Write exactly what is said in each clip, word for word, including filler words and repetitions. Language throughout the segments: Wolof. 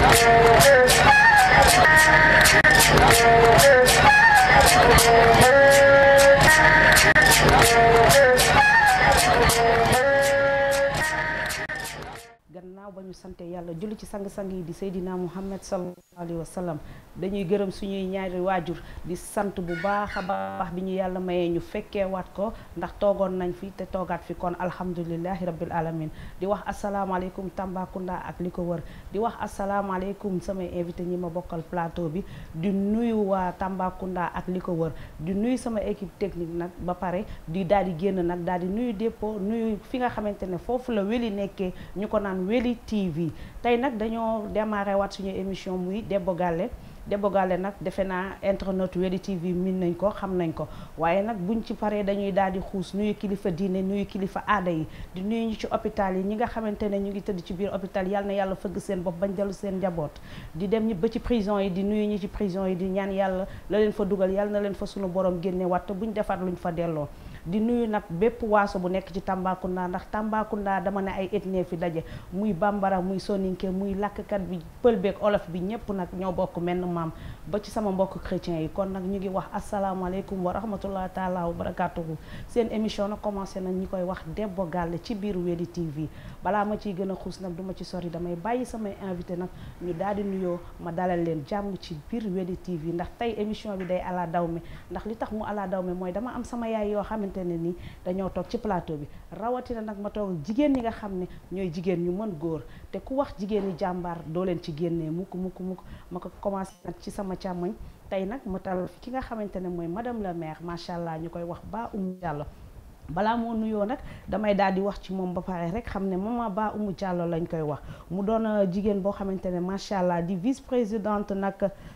gannaaw ba ñu sante yàlla julli ci sang-sang yi di Seydina Muhammad sallallahu alayhi wa sallam dañuy gërëm suñuy ñaari waajur di sant bu baax a baax bi ñu yàlla mayee ñu fekkee waat ko ndax toogoon nañ fi te toogaat fi kon alhamdulillahi rabbil alamin di wax asalaamaaleykum Tambacounda ak li ko wër di wax asalaamaaleykum samay invité ñi ma bokkal plateau bi di nuyu waa Tambacounda ak li ko wër di nuyu sama équipe technique nag ba pare di daal di génn nag daal di nuyu dépôt nuyu fi nga xamante ne foofu la Weli nekkee ñu ko naan Weli T V tey nag dañoo démarré waat suñu émission muy Debbo Galle Debbo Galle nag defe naa internet Weli T V min nañ ko xam nañ ko waaye nag buñ ci paree dañuy daal di xuus nuyu kilifa diine nuyu kilifa aada yi di nuyu ñu ci hôpital yi ñi nga xamante ne ñu ngi tëdd ci biir hôpital yàlla na yàlla fëgg seen bopp bañ dellu seen njaboot di dem ñi ba ci prison yi di nuyu ñi ci prison yi di ñaan yàlla la leen fa dugal yàlla na leen fa sunu borom génne watt buñ defaat luñ fa delloo di nuyu nag bépp waaso bu nekk ci Tambacounda ndax Tambacounda dama ne ay ethnie fi daje muy bambara muy soninke muy làkkkat bi pël beeg olof bi ñëpp nag ñoo bokk menn maam ba ci sama mbokk chrétien yi kon nag ñu ngi wax asalaamaaleykum wa rahmatullah taala wa barakatuhu seen émission nag commencé nañ ñu koy wax Debbo Galle ci biir Weli T V balaa ma ciy gën a xuus nag du ma ci sori damay bàyyi samay invité nag ñu daal di nuyoo ma dalal leen jàmm ci biir Weli T V ndax tey émission bi day ala daw me ndax li tax mu ala daw me mooy dama am sama yaay yoo xamante ne nii dañoo toog ci plateau bi rawatina nag ma toog jigéen ñi nga xam ne ñooy jigéen ñu mën góor te ku wax jigéen ñi jàmbaar doo leen ci génnee mukk mukk mukk ma ko commencé nag ci sama càmmoñ tey nag mu tal ki nga xamante ne mooy madame la maire macha allah ñu koy wax Ba Oumou Diallo balaa moo nuyoo nag damay daal di wax ci moom ba pare rek xam ne maman Ba Oumou Diallo lañ koy wax mu doon jigéen boo xamante ne macha allah di vice présidente nag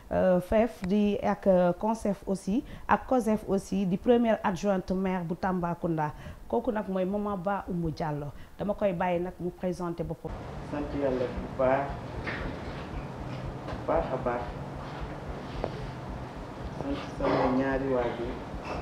F E F di ak CONCEF aussi ak COSEF aussi di première adjointe maire bu Tambacounda kooku nag mooy maman Ba Oumou Diallo dama koy bàyyi nag mu présenté boppam. sant yàlla bu baax baax a baax sant sama ñaari waajur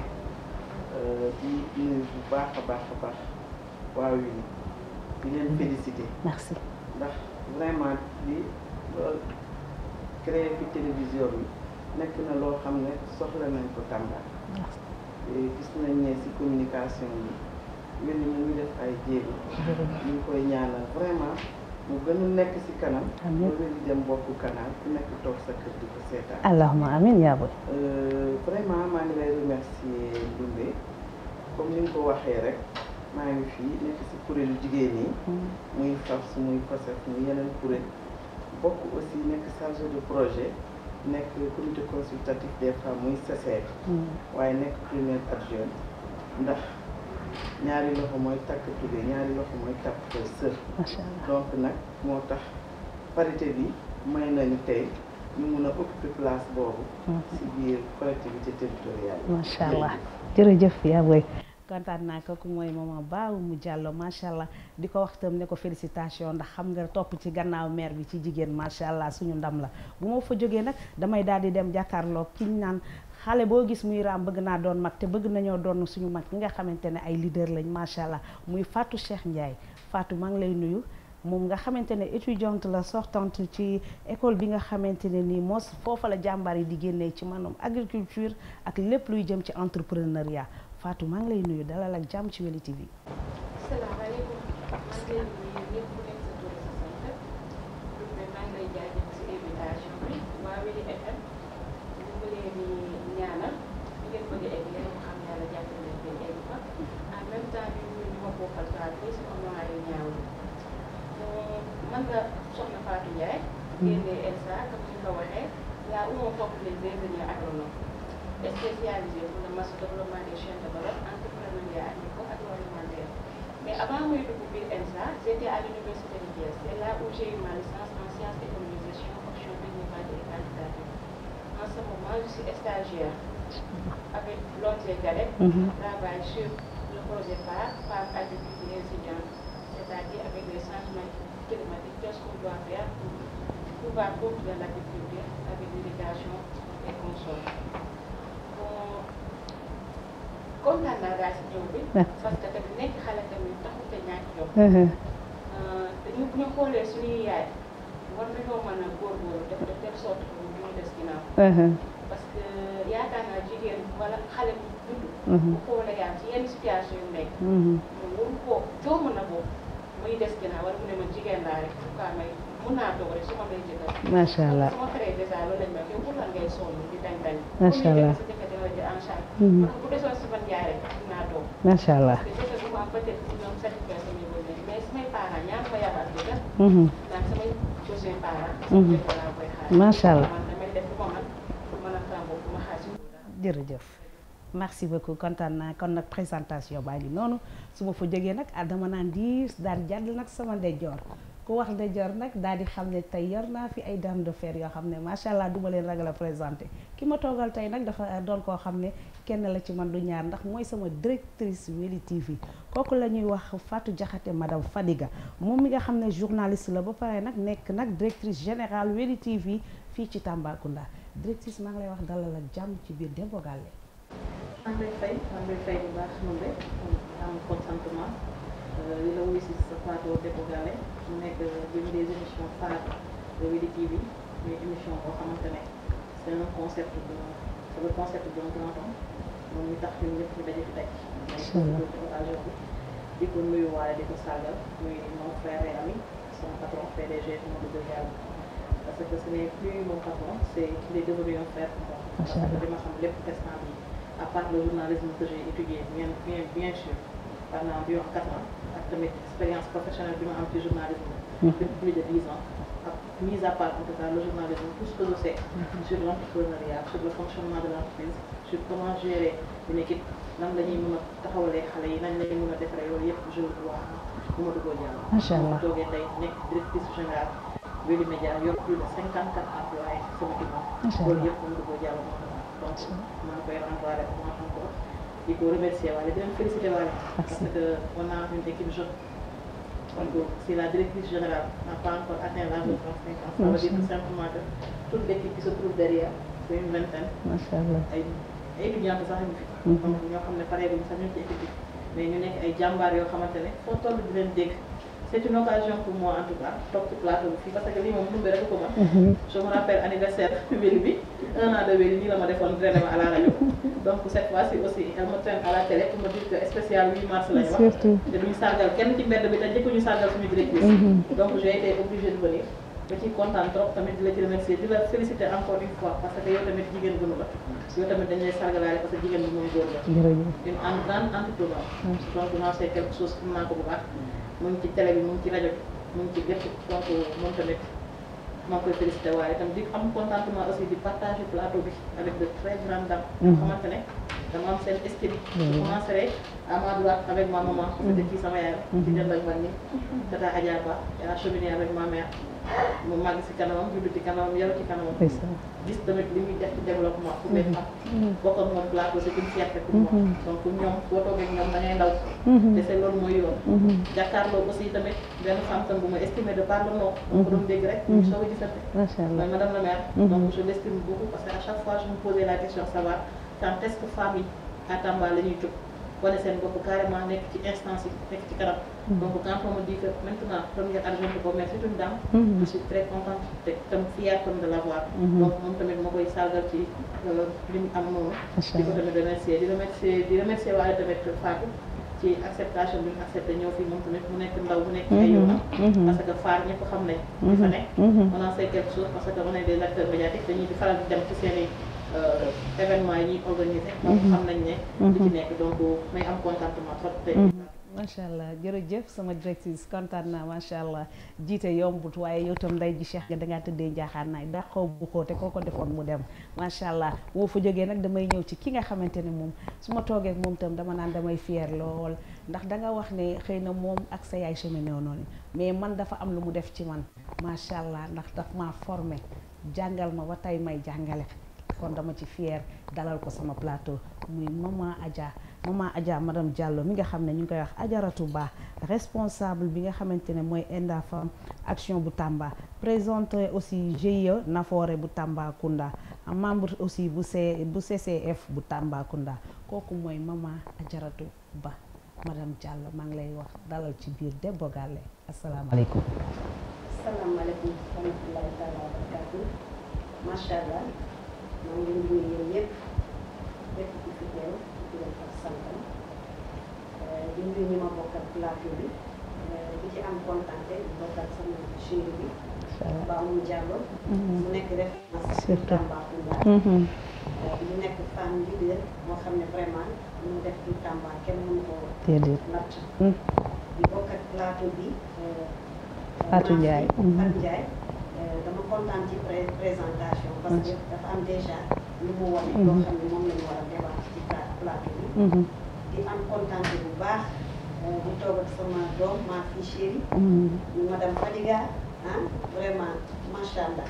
di nuyu bu baax a baax a baax waaw yi di leen félicité. merci ndax vraiment li loolu créé fi télévision bi nekk na loo xam ne soxla nañ ko Tamba. gis nañ ne si communication bi mel ni mu ngi def ay jéego. ñu ngi koy ñaanal vraiment mu gën a nekk si kanam. amiin loolu di dem bokku canal ku nekk toog sa kër di ko seetaan. allahumma amiin yaa boy. vraiment maa ngi lay remercier Ndoumbe comme ni nga ko waxee rek maa ngi fii nekk si kuréelu jigéen ñi. muy F A F S muy COSEF muy yeneen kuréel bokk aussi nekk chargé de projet nekk comité consultatif des femmes muy C C F. waaye nekk première adjointe ndax ñaari loxo mooy takk tubé ñaari loxo mooy takk sër. macha allah donc nag moo tax parité bi may nañu tey ñu mun a occuper place boobu. si biir collectivité territoriale. macha allah jërëjëf yaa boy. kontaan naa ko ku mooy maman Ba Oumou Diallo macha allah di ko wax itam ne ko félicitation ndax xam nga topp ci gannaaw maire bi ci jigéen macha allah suñu ndam la bu ma fa jógee nag damay daal di dem jàkkaarloo ki ñu naan xale boo gis muy raam bëgg naa doon mag te bëgg nañoo doon suñu mag ñi nga xamante ne ay leader lañ macha allah muy Fatou Cheikh Ndiaye Fatou maa ngi lay nuyu moom nga xamante ne étudiante la sortante ci école bi nga xamante ne nii moo foofa la jàmbaar yi di génnee ci maanaam agriculture ak lépp luy jëm ci entrepreneuriat Fatou maa ngi lay nuyu dalal ak jàmm ci Weli T V. salaamaaleykum maa ngi leen di nuyu ñëpp ku nekk sa tur sa sant Ndoumbe maa ngi lay jaajëfal si invitation bi waa Weli F M ñu ngi leen di ñaanal ñu ngeen bëgg a egg yéen a xam yàlla jàppale leen ngeen egg fa en même temps ñu ñu ñu ma bokkal plateau si moment yu ñaaw man la soxna Fatou Ndiaye. génnee ELSA comme ni nga ko waxee là où on forme les ingénieurs agronomes spécialisés pour le masse développement des chaînes de valeur entrepreneuriat agricole agroalimentaire. Mais avant de découvrir ELSA, j'étais à l'université de Thiès. C'est là où j'ai eu ma licence en sciences d'économisation, option technique et quantitative. En ce moment, je suis stagiaire avec l'O N G Galep. Je travaille sur le projet phare, phare agriculture résiliente, c'est-à-dire avec les changements climatiques, qu'est-ce qu'on doit faire pour pouvoir produire l'agriculture avec l'irrigation et consorts. kontaan naa daal si ñëw bi parce que tamit nekk xale tamit taxut a ñàkk jom dañu bu ñu xoolee suñuy yaay war nañoo mën a góorgóorlu def de telle sorte que ñu ñu des ginnaaw. parce que yaakaar naa jigéen wala xale bu judd. bu xoolee yaa ci yenn situation yu nekk. mu wóor ko jomb na ko muy des ginnaaw wala mu ne ma jigéen laa rek en tout cas may mun naa toog rek su ma lay jëkkër. macha allah su ma xaree dèjà loolu lañ ma yow pour lan ngay sonn di dañ dañ. macha allah sa jëkkër dina la jël en charge. parce que bu desoon si man jaay rek dinaa toog. macha allah parce que jëkkër bu ma am peut-être ñoom satisfaire samay besoin mais samay parents ñaar ma yabaat jëkkër. naan samay besoin parents. sama jëkkër laa koy xaar. macha allah man damay def lu ma man pour mën a tàmboo pour ma xaar si jërëjëf merci beaucoup kontaan naa kon nag présentation baa ngi noonu su ma fa jógee nag ah dama naan diis daal di jàll nag sama ndeyjoor ku wax ndeyjoor nag daal di xam ne tey yor naa fi ay dame de fer yoo xam ne macha allah du ma leen ragal a présenté ki ma toogal tey nag dafa doon koo xam ne kenn la ci man du ñaar ndax mooy sama directrice Weli T V kooku la ñuy wax Fatou Diakhaté madame Fadiga moom mi nga xam ne journaliste la ba pare nag nekk nag directrice générale Weli T V fii ci Tambacounda directrice maa ngi lay wax dalal ak jàmm ci biir Dembo Galle. maa ngi lay fay maa ngi lay fay bu baax moom rek am contentement li la wuyu si sa plateau Dembo Galle mu nekk l'une des émissions phares de Weli T V muy émission boo xamante ne c'est un concept de c'est le concept d'un grand homme moom ñu tax ñun ñëpp ñu daje fi tey. incha allah occasion bi di ko nuyuwaale di ko sàggal muy mon frère et ami son patron P D G Mamadou Diallo parce que ce n'est plus mon patron c'est qu'il est devenu un frère pour moi. parce que dama xam lépp instant bi à part le journalisme que j'ai étudié bien bien bien sûr pendant environ quatre ans ak tamit expérience professionnelle bi ma am ci journalisme depuis plus de dix ans ak mise à part en tout cas le journalisme tout ce que je sais sur l'entrepreneuriat sur le fonctionnement de l'entreprise sur comment gérer une équipe nan la ñuy mën a taxawalee xale yi nañ la ñuy mën a defaree loolu yëpp je le vois Mamadou Diallo. macha allah toogee tey nekk directrice générale Weli Média yor plus de cinquante quatre employés sama ginnaaw. macha allah loolu yëpp Mamadou Diallo moo ko donc maa ngi koy renvoyer comment encore di ko remercier waale di leen féliciter waale parce que on a une équipe jeune donc si la directrice générale n'a pas encore atteint l'âge de trente-cinq ans ça veut dire tout simplement que toute l'équipe qui se trouve derrière c'est une vingtaine macha allah ay ay étudiants sax ñu fi donc ñoo xam ne pareeguñu sax ñu ci équipe bi mais ñu nekk ay jàmbaar yoo xamante ne foo toll di leen dégg c'est une occasion pour moi en tout cas toog ci plateau bi fii parce que lii moom Ndoumbé rek ko mën. je me rappelle anniversaire Weli bi un an de Weli nii la ma defoon drainer ma à la rajo donc cette fois-ci aussi elle me traîne à la télé pour me dire que spécial huit mars la ñu wax. surtout te duñu sargal kenn ci mbedd bi te njëkkuñu sargal suñu directrice. donc j'ai été obligée de venir. ba ci kontaan trop tamit di la ci remercier di la féliciter encore une fois parce que yow tamit jigéen gënu la yow tamit dañu lay sargalaale parce que jigéen bi mooy góor la. jërëjëf une grande entrepreneur. donc non c'est quelque chose xam naa ko bu baax. mu ngi ci télé bi mu ngi ci rajo bi mu ngi ci lépp donc moom tamit maa ngi koy félicité waaye itam di am contentement aussi di partager plateau bi avec de très grandes dames. yoo xamante ne dama am seen esprit. je commencerai à ma droite avec ma maman. c'était kii sama yaay la. ci jënd ak man ni tata Adja Ba elle a cheminé avec ma mère. mu màgg si kanamam juddu ci kanamam yaru ci kanamam. gis tamit li muy def ci développement pour les femmes. bokk ak moom plateau c'est une fierté pour moi. donc ñoom boo toogee ñoom da ngay ndaw. te c'est loolu mooy yoon. jàkkaarloo aussi tamit benn femme tam bu ma estimé de par le nom. donc doon dégg rek. ñu soog a gisante. macha allah mooy madame la maire. donc je l'estime beaucoup parce que à chaque fois je me posais la question savoir quand est-ce que femmes yi à Tamba la ñuy jóg. wane seen bopp carrément nekk ci instance yi nekk ci kanam. donc quand on me dit que maintenant première adjointe au maire c'est une dame. je suis très contente te tam fière comme de l'avoir. donc moom tamit ma koy sargal ci li mu am noonu. di ko tamit remercier di remercier di remercier waale tamit Fatou ci acceptation bi mu accepté ñëw fii moom tamit mu nekk ndaw mu nekk ay yoonam. parce que Far ñëpp xam nañ. di fa nekk. on en sait quelque chose parce que on est des acteurs médiatiques dañuy di faral di dem ci seen i. événement yi ñuy organisé. donc xam nañ ne. li ci nekk donc may am contentement trop tey. macha allah jërëjëf sama directrice kontaan naa macha allah jiite yombut waaye yow tam nday ji Cheikh nga dangaa tëddee njaaxaan naay ndax xaw bu xóote koo ko defoon mu dem macha allah boo fa jógee nag damay ñëw ci ki nga xamante ne moom su ma toogee moom tam dama naan damay fier lool ndax danga wax ne xëy na moom ak sa yaay cheminé noonu mais man dafa am lu mu def ci man macha allah ndax daf maa formé jàngal ma ba tey may jàngale. kon dama ci fier dalal ko sama plateau muy maman Adja maman Adja madame Diallo mi nga xam ne ñu ngi koy wax Ajaratu Ba responsable bi nga xamante ne mooy Enda Femme Action bu Tamba présenté aussi G I E Nafoore bu Tambacounda membre aussi bu C bu C C F bu Tambacounda kooku mooy maman Ajaratu Ba madame Diallo maa ngi lay wax dalal ci biir Dembo Galle asalaamaaleykum. asalaamaaleykum wa rahmatulahi taala wa barakaatu macha allah maa ngi leen di nuyu yéen ñëpp bépp ku fi teew di leen fas santam di nuyu ñi ma bokkal plateau bi di ci am kontaante di bokkal sama chéri bi Ba Oumou Diallo mu nekk référence sur Tambacounda ñu nekk femme leader moo xam ne vraiment lu mu def ci Tamba kenn mënu ko natt di bokk ak plateau bi Fatou Ndiaye Fatou Ndiaye dama kontaan ci présentation parce que dafa am déjà lu mu wane loo xam ne moom la ñu war a débat ci plateau bi di am kontaan bu baax di toog ak sama doom ma fille chérie madame Fadiga ah vraiment macha allah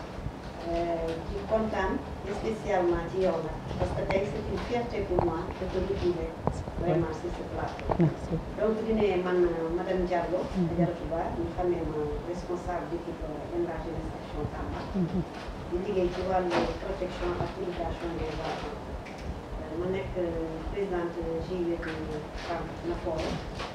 di kontaan spécialement ci yow nag parce que tey c'est une fierté pour moi de te retrouver vraiment sur ce plateau. Merci. donc di ne man madame Diallo. Adjaratou Ba ñu xamee ma responsable d'équipe élevage et extraction Tamba. di liggéey ci wàllu protection ak éducation des enfants. ma nekk présidente J huit femme Nafoore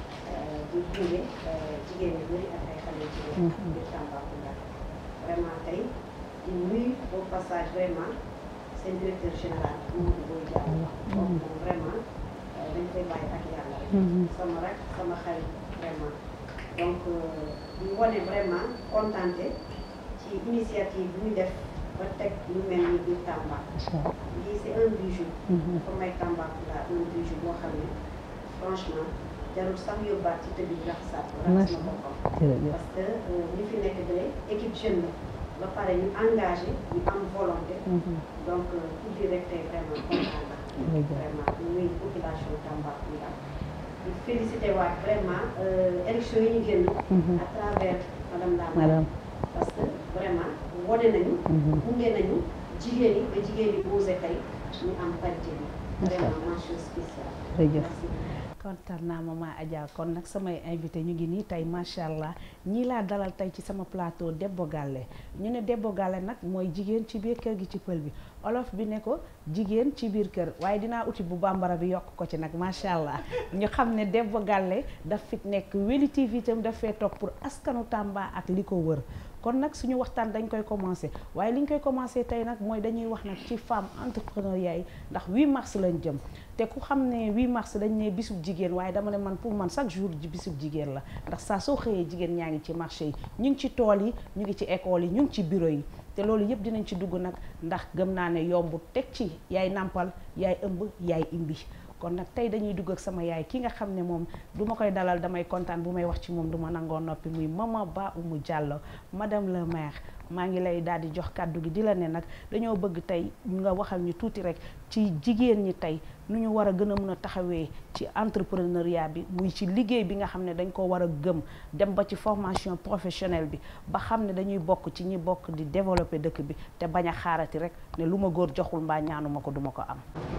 di gunge jigéen ñi bëri ak ay xale jigéen biir Tambacounda vraiment tey di nuyu au passage vraiment seen directeur général Mamadou Boye Diallo moom moom vraiment dañ koy bàyyi ak yàlla rek sama rak sama xarit vraiment donc ñu wane vraiment contenté ci initiative bi ñu def ba teg lu mel ni biir Tamba lii c'est un bijou dafa may Tambacounda un bijou boo xam ne franchement jarul sax yóbbaat ci tëdd bi raxasaat raxas na boppam parce que ñi fi nekk de équipe jeune la ba pare ñu engagé ñu am volonté donc pour dire rek tey vraiment kontaan na vraiment ñuy population Tambacounda di félicité waat vraiment élection yi ñu génn à travers madame Dame parce que vraiment wone nañu gunge nañu jigéen yi ba jigéen yi osé tey ñu am parité bi vraiment mention spéciale kontaan naa maman Adja kon nag samay invité ñu ngi nii tey macha allah ñii laa dalal tey ci sama plateau Debbo Galle ñu ne Debbo Galle nag mooy jigéen ci biir kër gi ci pël bi olof bi ne ko jigéen ci biir kër waaye dinaa uti bu bambara bi yokk ko ci nag macha allah ñu xam ne Debbo Galle daf fi nekk Weli T V itam daf fee toog pour askanu Tamba ak li ko wër kon nag suñu waxtaan dañ koy commencé waaye li ñu koy commencé tey nag mooy dañuy wax nag ci femme entrepreneuriat yi ndax huit mars lañ jëm te ku xam ne huit mars dañ ne bisub jigéen waaye dama ne man pour man chaque jour ji bisub jigéen la ndax saa soo xëyee jigéen ñaa ngi ci marché yi ñu ngi ci tool yi ñu ngi ci école yi ñu ngi ci bureau yi te loolu yëpp dinañ ci dugg nag ndax gëm naa ne yomb teg ci yaay nàmpal yaay ëmb yaay imbi kon nag tey dañuy dugg ak sama yaay ki nga xam ne moom du ma koy dalal damay kontaan bu may wax ci moom du ma nangoo noppi muy maman Ba Oumou Diallo madame le maire maa ngi lay daal di jox kàddu gi di la ne nag dañoo bëgg tey nga waxal ñu tuuti rek ci jigéen ñi tey nu ñu war a gën a mën a taxawee ci entrepreneuriat bi muy ci liggéey bi nga xam ne dañ ko war a gëm dem ba ci formation professionnelle bi ba xam ne dañuy bokk ci ñi bokk di développer dëkk bi te bañ a xaarati rek ne lu ma góor joxul mbaa ñaanuma ko duma ko am.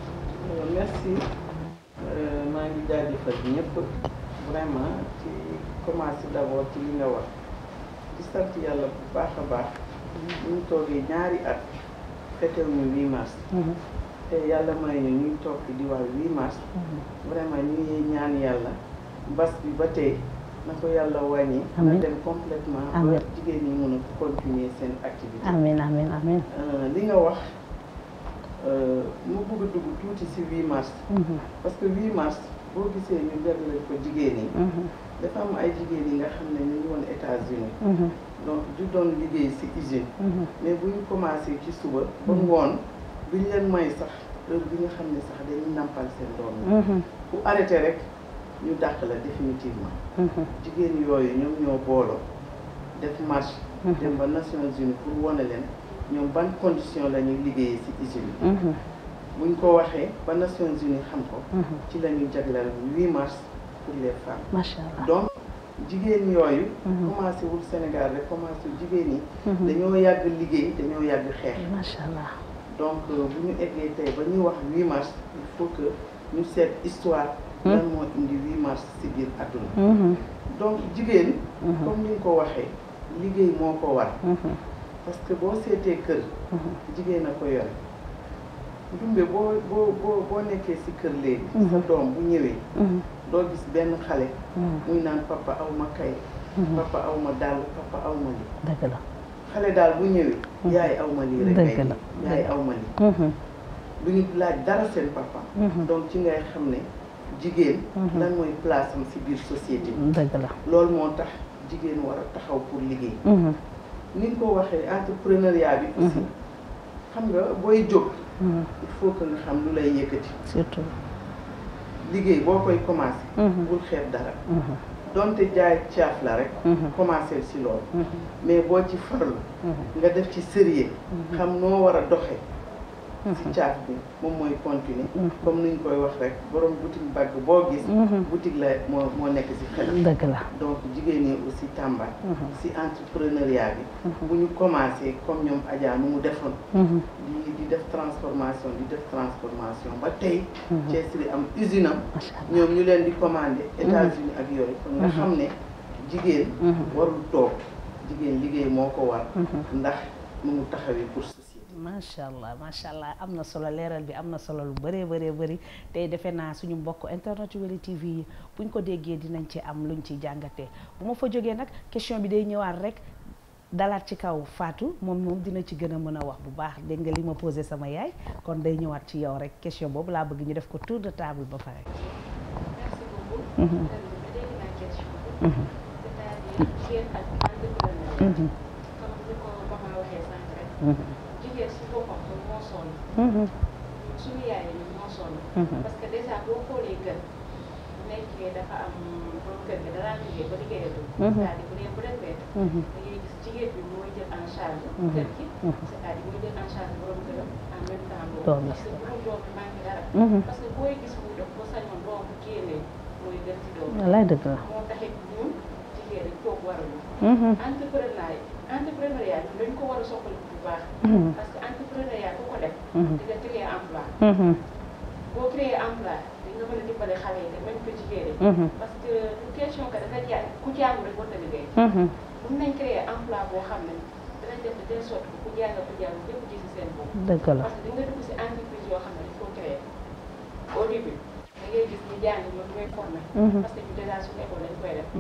merci maa ngi jaajëfal ñëpp vraiment ci commencer d'abord ci li nga wax di sant yàlla bu baax a baax ñu toogee ñaari at fetew ñu huit mars te yàlla may ñu ñuy toog di wax huit mars vraiment ñu ngi ñaan yàlla mbas bi ba tey na ko yàlla wàññi na dem complètement ba jigéen ñi mën a continuer seen activité amiin amiin amiin li nga wax mu bëgg a dugg tuuti ci huit mars parce que huit mars boo gisee ñu jagleel ko jigéen yi dafa am ay jigéen yi nga xam ne ñu ngi woon États-Unis donc du doon liggéey ci usine mais bu ñu commencé ci suba ba ngoon duñ leen may sax heure bi nga xam ne sax dañuy nampal seen doom yi bu arrêté rek ñu dàq la définitivement jigéen yooyu ñoom ñoo booloo def marche dem ba Nations Unies pour wane leen ñoom ban condition la ñuy liggéeyee ci usine bi buñ ko waxee ba Nations Unies xam ko ci la ñuy jagleel huit mars pour les femmes macha allah donc jigéen yooyu commencé wul Sénégal rek commencé jigéen yi dañoo yàgg liggéey dañoo yàgg xeex macha allah donc bu ñu eggee tey ba ñuy wax huit mars il faut que ñu seet histoire lan moo indi huit mars ci biir àdduna donc jigéen comme ni nga ko waxee liggéey moo ko war parce que boo seetee kër jigéen a ko yore ndumbe boo boo boo boo nekkee ci kër léegi sa doom bu ñëwee doo gis benn xale muy naan papa aw ma kay papa aw ma dàll papa aw ma lii. dëgg la. xale daal bu ñëwee. yaay aw ma lii rek. dëgg la yaay aw ma lii. du ñu laaj dara seen papa. donc ci ngay xam ne jigéen. lan mooy place am si biir société bi. dëgg la loolu moo tax jigéen war a taxaw pour liggéey. ni nga ko waxee entrepreneuriat bi aussi xam nga booy jóg. il faut que nga xam lu lay yëkkati. surtout. liggéey boo koy commencé. bul xeeb dara. donte jaay caaf la rek. commencé si loolu. mais boo ci farlu. nga def ci sérieux. xam noo war a doxee. si caaf bi moom mooy continuer. comme ni ñu koy wax rek borom boutique bagg boo gis. boutique la moo moo nekk si xel. dëgg la donc jigéen ñi aussi Tamba. si entrepreneuriat bi. bu ñu commencé comme ñoom Adja nu mu defoon. di di def transformation di def transformation ba tey. Thiès li am usine am. ñoom ñu leen di commandé. États-Unis ak yooyu. kon nga xam ne jigéen. warul toog jigéen liggéey moo ko war. ndax nu mu taxawee pour société. macha allah macha allah am na solo leeral bi am na solo lu bëree bëree bëri tey defe naa suñu mbokk internet Wele T V yi buñ ko déggee dinañ ci am luñ ci jàngatee bu ma fa jógee nag question bi day ñëwaat rek dalaat ci kaw Fatou moom moom dina ci gën a mën a wax bu baax dégg nga li ma posé sama yaay kon day ñëwaat ci yow rek question boobu laa bëgg ñu def ko tour de table ba pare. merci beaucoup. dégg naa question bi. c'est-à-dire jigéen ak entrepreneur. comme ni ko Mama waxee sànq rek. jigéen si boppam moo sonn. suñu yaay yi moo sonn. parce que déjà boo xoolee kër bu nekkee dafa am borom kër gi danaa liggéey ba liggéeyatul. c'est-à-dire bu dee bu defee. da ngay gis jigéen bi mooy jël en charge. kër gi c'est-à-dire mooy jël en charge borom këram en même temps boobu. parce que bu mu doom bi manqué dara. parce que booy gis muy def ba sañoon doom bu génnee mooy gën ci doom. wallaay dëgg la moo taxit ñun jigéen ñi toog waruñu. entrepreneur entrepreneuriat bi dañ ko war a soxla bu baax. parce que entrepreneuriat bu ko def. di nga créer emploi. boo créer emploi di nga mën a dimbale xale yi même que jigéen ñi. parce que bu question que dafa jaay ku jàng rek war na liggéey. mun nañ créer emploi boo xam ne dinañ def de telle sorte que ku jàng ku jàng ñëpp gis si seen bopp. dëgg la parce que di nga dugg si entreprise yoo xam ne il faut créer au début da ngay gis ñu jàng ñoom ñooy formé. parce que ñu déjà suñu école lañ koy def.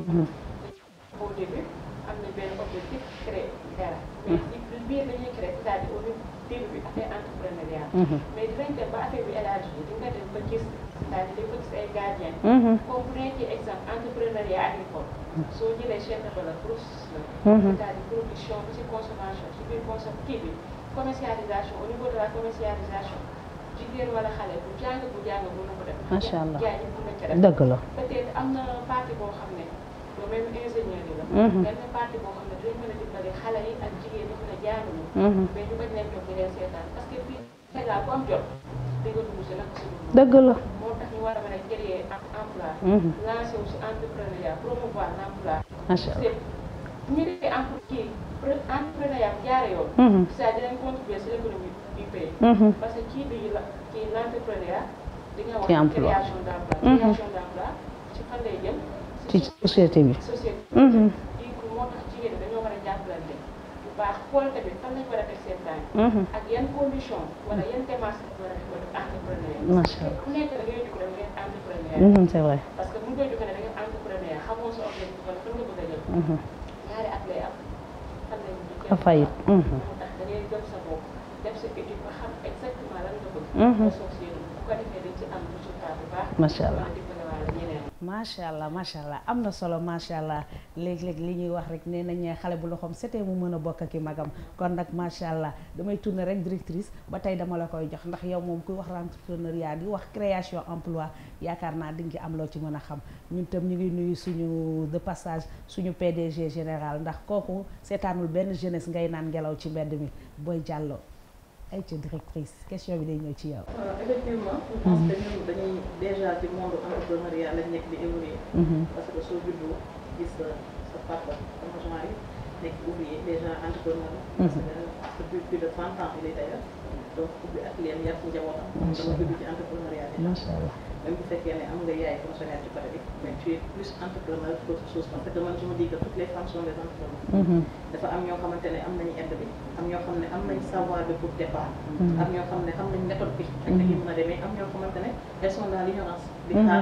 au début am na benn objectif créer dara. mais si biir dañuy créer c'est-à-dire au début bi affaire entrepreneuriat. mais dinañ dem ba affaire bi élargi di nga dem ba gis c'est-à-dire dañ ko gis ay gardiens. comme bu nekkee exemple entrepreneuriat agricole. soo jëlee chaîne de valeur processus la. c'est-à-dire production bi ci consommation ci biir consom kii bi commercialisation au niveau de la commercialisation jigéen wala xale bu jàng bu jàng mën na ko def. macha allah jaay ñu mën nañ ko def. dëgg la peut-être am na partie boo xam ne loolu même ingénieur yi la. benn partie boo xam ne dinañ mën a dimbali xale yi ak jigéen ñi mën a jaaruñu. mais ñu bañ leen toog di leen seetaan parce que fii Sénégal bu am jot di nga dugg si nag si dugg. dëgg la moo tax ñu war a mën a créer emploi. lancer wu si entrepreneuriat promouvoir l'emploi. macha allah bu ñu defee emploi kii entrepreneuriat bu jaaree yoon. ça dinañ contribuer si l'économie du pays. parce que kii bi la kii l'entrepreneuriat di nga wax création d'emploi. création d'emploi ci fan lay jëm. ci société bi. société bi moo tax jigéen ñi dañoo war a jàppalante bu baax xool tamit fan lañ war a teg seen tànk ak yan condition wala yan démarche lañ war a def ba def entrepreneur. macha allah ku nekk da ngay jóg da ngay entrepreneur. c'est vrai parce que bu ñu koy jógee ne da ngay entrepreneur xamoo sa objectif wala fan nga bëgg a jël. ñaari at lay am fan lañ ñu a fayit. moo tax da ngay gëm sa bopp def sa étude ba xam exactement lan nga bëgg. ba soog si bu ko defee dañ ci am résultat bu baax. macha allah ñeneen. macha allah macha allah am na solo macha allah léeg-léeg li ñuy wax rek nee nañ xale bu loxoom setee mu mën a bokk ak i magam kon nag macha allah damay tourner rek directrice ba tey dama la koy jox ndax yow moom kuy wax entrepreneuriat di wax création emploi yaakaar naa di nga ci am loo ci mën a xam ñun tam ñu ngi nuyu suñu de passage suñu P D G général ndax kooku seetaanul benn jeunesse ngay naan ngelaw ci mbedd mi Boy Diallo ay ca directrice question bi day ñëw ci yow. effectivement je pense que ñun dañuy déjà ci monde entrepreneuriat lañ nekk di évoluer. parce que soo juddoo gis sa sa papa sama genre yi nekk ouvrier déjà entrepreneur la. parce que depuis plus de trente ans il est d'ailleurs donc ubbi atelier yar ci njabootam. dama judd ci entrepreneuriat bi. macha allah même bu fekkee ne am nga yaay fonctionnaire ci côté bi mais tu es plus entrepreneur qu'autre chose parce que man je me dis que toutes les femmes sont des entrepreneurs. dafa am ñoo xamante ne am nañu aide bi am ñoo xam ne am nañ savoir de pour départ. am ñoo xam ne xam nañ méthode bi. ak ni ñu mën a demee am ñoo xamante ne elles sont dans l'ignorance. di xaar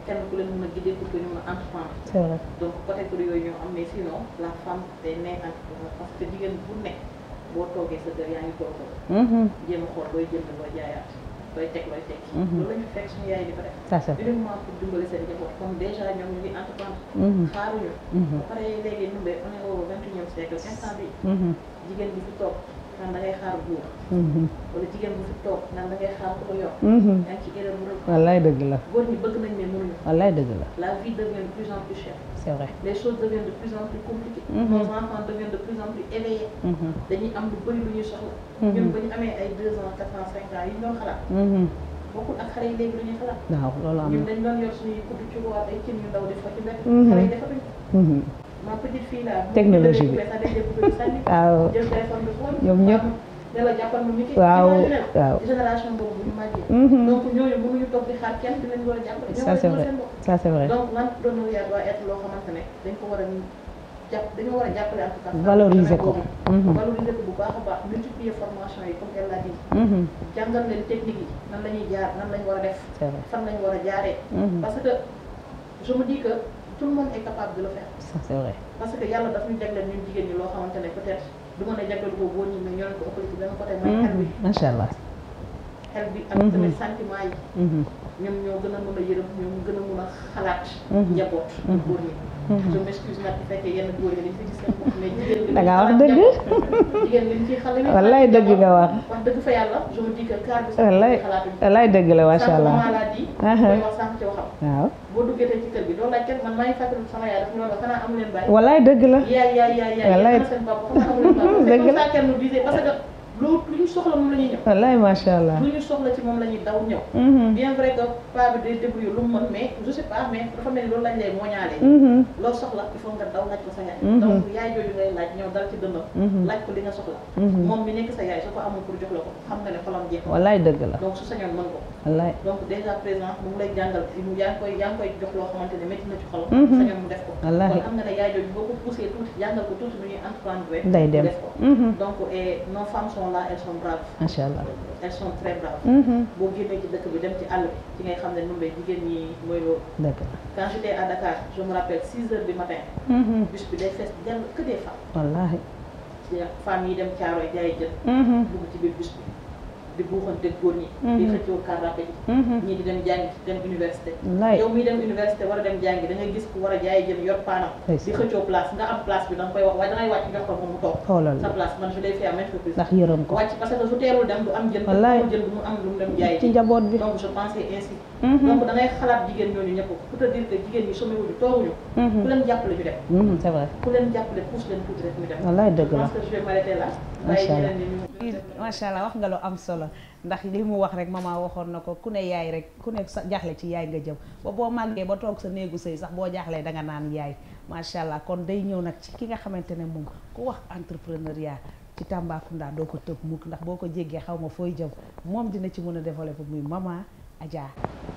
kenn ku leen mën a guider pour que ñu mën a entreprendre. c'est vrai. donc côté pour yooyu ñoo am mais sinon la femme day nekk entrepreneur parce que jigéen bu nekk boo toogee sa kër yaa ngi toog ko jéem a xool looy jënd looy jaayaat looy teg looy teg loolu la ñu fekk suñu yaay di ko def ça c'est uniquement pour dimbali seen njaboot comme déjà ñoom ñu ngi entreprendre xaaruñu ba pare léegi numbe on est au vingt et unième siècle instant bi jigéen bi fi toog naan da ngay xaar buur wala jigéen bu fi toog naan da ngay xaar ku ko yor yaa ngi ci erreur bu rëy wallaay dëgg la góor ñi bëgg nañ mais mënuñu wallaay dëgg la la vie devient de plus en plus chère c'est vrai. les choses deviennent de plus en plus compliquées. Mhm. nos enfants deviennent de plus en plus éveillés. dañuy am lu bëri lu ñuy soxla. ñun ba ñu amee ay deux ans quatre ans cinq ans yi ñu doon xalaat. bokkul ak xale yi léegi lu ñuy xalaat. waaw loolu am ñun na. dañ doon yor suñuy kuddu ci waat ay cin yu ndaw di fa ci mbedd. xale yi defatuñ ko. ma petite fille là. Technologie bi. sax day jël bëgg sànni. waaw jël téléphone bi xool. ñoom ñëpp. ne la jàppal ma mi waaw waaw. génération boobu bu ñu màggee. Mhm. donc ñooñu mënuñu toog di xaar kenn di leen war a jàppale. ñoo ça war a c'est jël vrai seen bopp. ça c'est vrai. donc l'entrepreneuriat doit être loo xamante ne dañ ko war a jàpp dañoo war a jàppale en tout cas. valoriser ko. valoriser ko bu baax a baax multiplier formation yi comme elle l'a dit. jàngal leen technique yi nan la ñuy jaar nan la ñu war a def. c'est vrai. fan la ñu war a jaaree. parce que je me dis que tout le monde est capable de le faire. ça c'est vrai. parce que yàlla daf ñu jagleel ñun jigéen ñi loo xamante ne peut-être du mën a jagleel ko góor ñi mais ñoo leen ko ëppale ci benn côté mooy xel bi. macha allah. xel bi ak tamit sentiment yi. ñoom ñoo gën a mën a yërëm ñoom gën a mën a xalaat. njaboot. góor ñi. je m'excuse nag bu fekkee yenn góor yi dañ fi gis seen bopp mais jigéen ñi. da ngaa wax dëgg. jigéen ñi ciy xale. wallaay dëgg nga wax. wax dëgg fa yàlla je me dis que car bi. wallaay wallaay dëgg la macha allah. sànq maa laa di. koy wax sànq ci waxam. waaw. boo duggee tey ci kër gi doo laaj kenn man maa ngi fàttali sama yaay dafa ñu wax xanaa amu leen bàyyi. wallaay dëgg la. yaay yaay yaay yaay wallaay xanaa seen papa xanaa amu leen bàyyi. dëgg la c'est comme ça qu'elle nous disait parce que lu lu ñu soxla moom la ñuy ñëw. wallaay macha allah. lu ñu soxla ci moom la ñuy daw ñëw. bien vrai que paa bi day débrouiller lu mu mën mais je sais pas mais dafa mel ni loolu lañ lay moñaalee. loolu soxla il faut nga daw laaj ko sa yaay. donc yaay jooju ngay laaj ñëw dal ci dënnam. laaj ko li nga soxla. moom mi nekk sa yaay su ko amul pour jox la ko xam nga ne xolam jeex. wallaay dëgg la. donc su sañoon mën ko. wallaay. donc déjà présent mu ngi lay jàngal mu yaa ngi koy yaa ngi koy jox loo xamante ne métti na ci xolam. sañoon mu def ko. wallaahi kon xam nga ne yaay jooju boo ko poussé tuuti jàngal ko tuuti nu ñuy entreprendre. day dem def ko. donc et nos femmes sont là elles sont braves. macha allah. elles sont très braves. boo génnee ci dëkk bi dem ci àll bi ci ngay xam ne Ndoumbé jigéen ñi mooy loolu. dëgg la. quand j'étais à Dakar je me rappelle six heures du matin. bus bi day fees dell que des femmes. wallaahi. femmes yi dem Caaroy jaay jën. dugg ci biir bus bi di buuxante góor ñi. di xëccoo car rapide yi. ñii di dem jàngi dem université. wallaay. yow miy dem université war a dem jàngi da ngay gis ku war a jaay jën yor paanam. di xëccoo place nga am place bi da nga koy wax waaye da ngay wàcc jox ko moom mu toog. xoolal sa place man je l'ai fait à maintes reprises. ndax yërëm ko. wàcc parce que su teelul dem du am jën. wallaay jën du mu am lu mu dem jaay. ci njaboot bi. donc je pensais ainsi. donc da ngay xalaat jigéen ñooñu ñëpp pour te dire que jigéen ñi sommet wuñu tooguñu. ku leen jàppale ñu dem. c'est vrai. ku leen jàppale pousse leen tuuti rek ñu dem. wallaay dëgg la. je pense que je vais m'arrêter là. macha allah macha allah wax nga lu am solo ndax li mu wax rek maman waxoon na ko ku ne yaay rek ku ne sa jaaxle ci yaay nga jëm ba boo màggee ba toog sa néegu sëy sax boo jaaxlee danga naan yaay macha allah kon day ñëw nag ci ki nga xamante ne moom ku wax entrepreneuriat ci Tambacounda doo ko tëb mukk ndax boo ko jéggee xaw ma fooy jëm moom dina ci mën a développer muy maman Adja.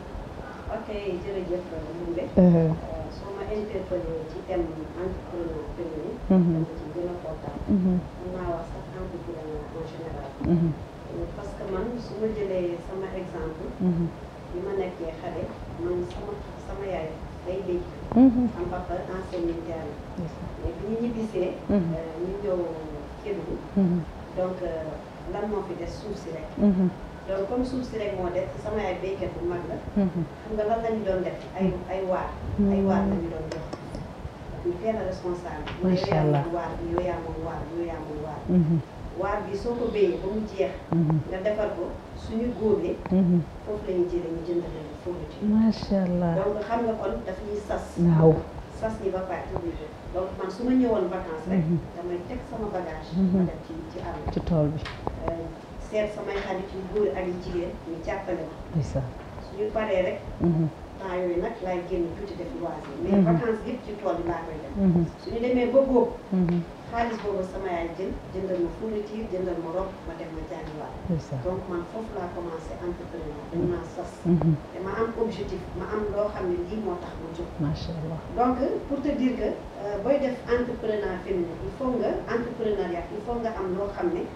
ok jërëjëf Ndoumbé. soo ma interpellé ci thème entrepreneur féminin. dama ci gën a kontaan. mën naa wax sax entrepreneur en général. parce que man su ma jëlee sama exemple. bi ma nekkee xale man sama sama yaay day béy. am papa enseignant Diané. mais bi ñu ñibbisee. ñu ñëw Kédougou. donc lan moo fi des suuf si rek. donc comme suuf si rek moo def sama yaay béykat bu mag la. xam nga lan lañu doon def ay ay waar. ay waar lañu doon def. ñu teel a responsable. macha allah waar bi yow yaa moom waar bi yow yaa moom waar. waar bi soo ko béyee ba mu jeex. nga defar ko suñu góobee. foofu la ñuy jëlee ñu jëndal leen fourniture. macha allah. donc xam nga kon daf ñuy sas. waaw. sas ñi ba pare donc man su ma ñëwoon vacances rek. damay teg sama bagage. ma dem ci ci àll ci tool bi. seet samay xarit yu góor ak yu jigéen ñu jàppale ma. ndeysaan. suñu paree rek. temps yooyu nag laay génn tuuti def loisir. mais vacances yëpp ci tool bi laa koy def. suñu demee ba boobu. xaalis boobu sama yaay jël jëndal ma fourniture jëndal ma robe ma dem ma jàngiwaat. donc man foofu laa commencé entrepreneur dañ maa sas. te ma am objectif ma am loo xam ne lii moo tax ma jóg. macha allah. donc pour te dire que booy def entrepreneur féminin il faut nga entrepreneuriat il faut nga am loo xam ne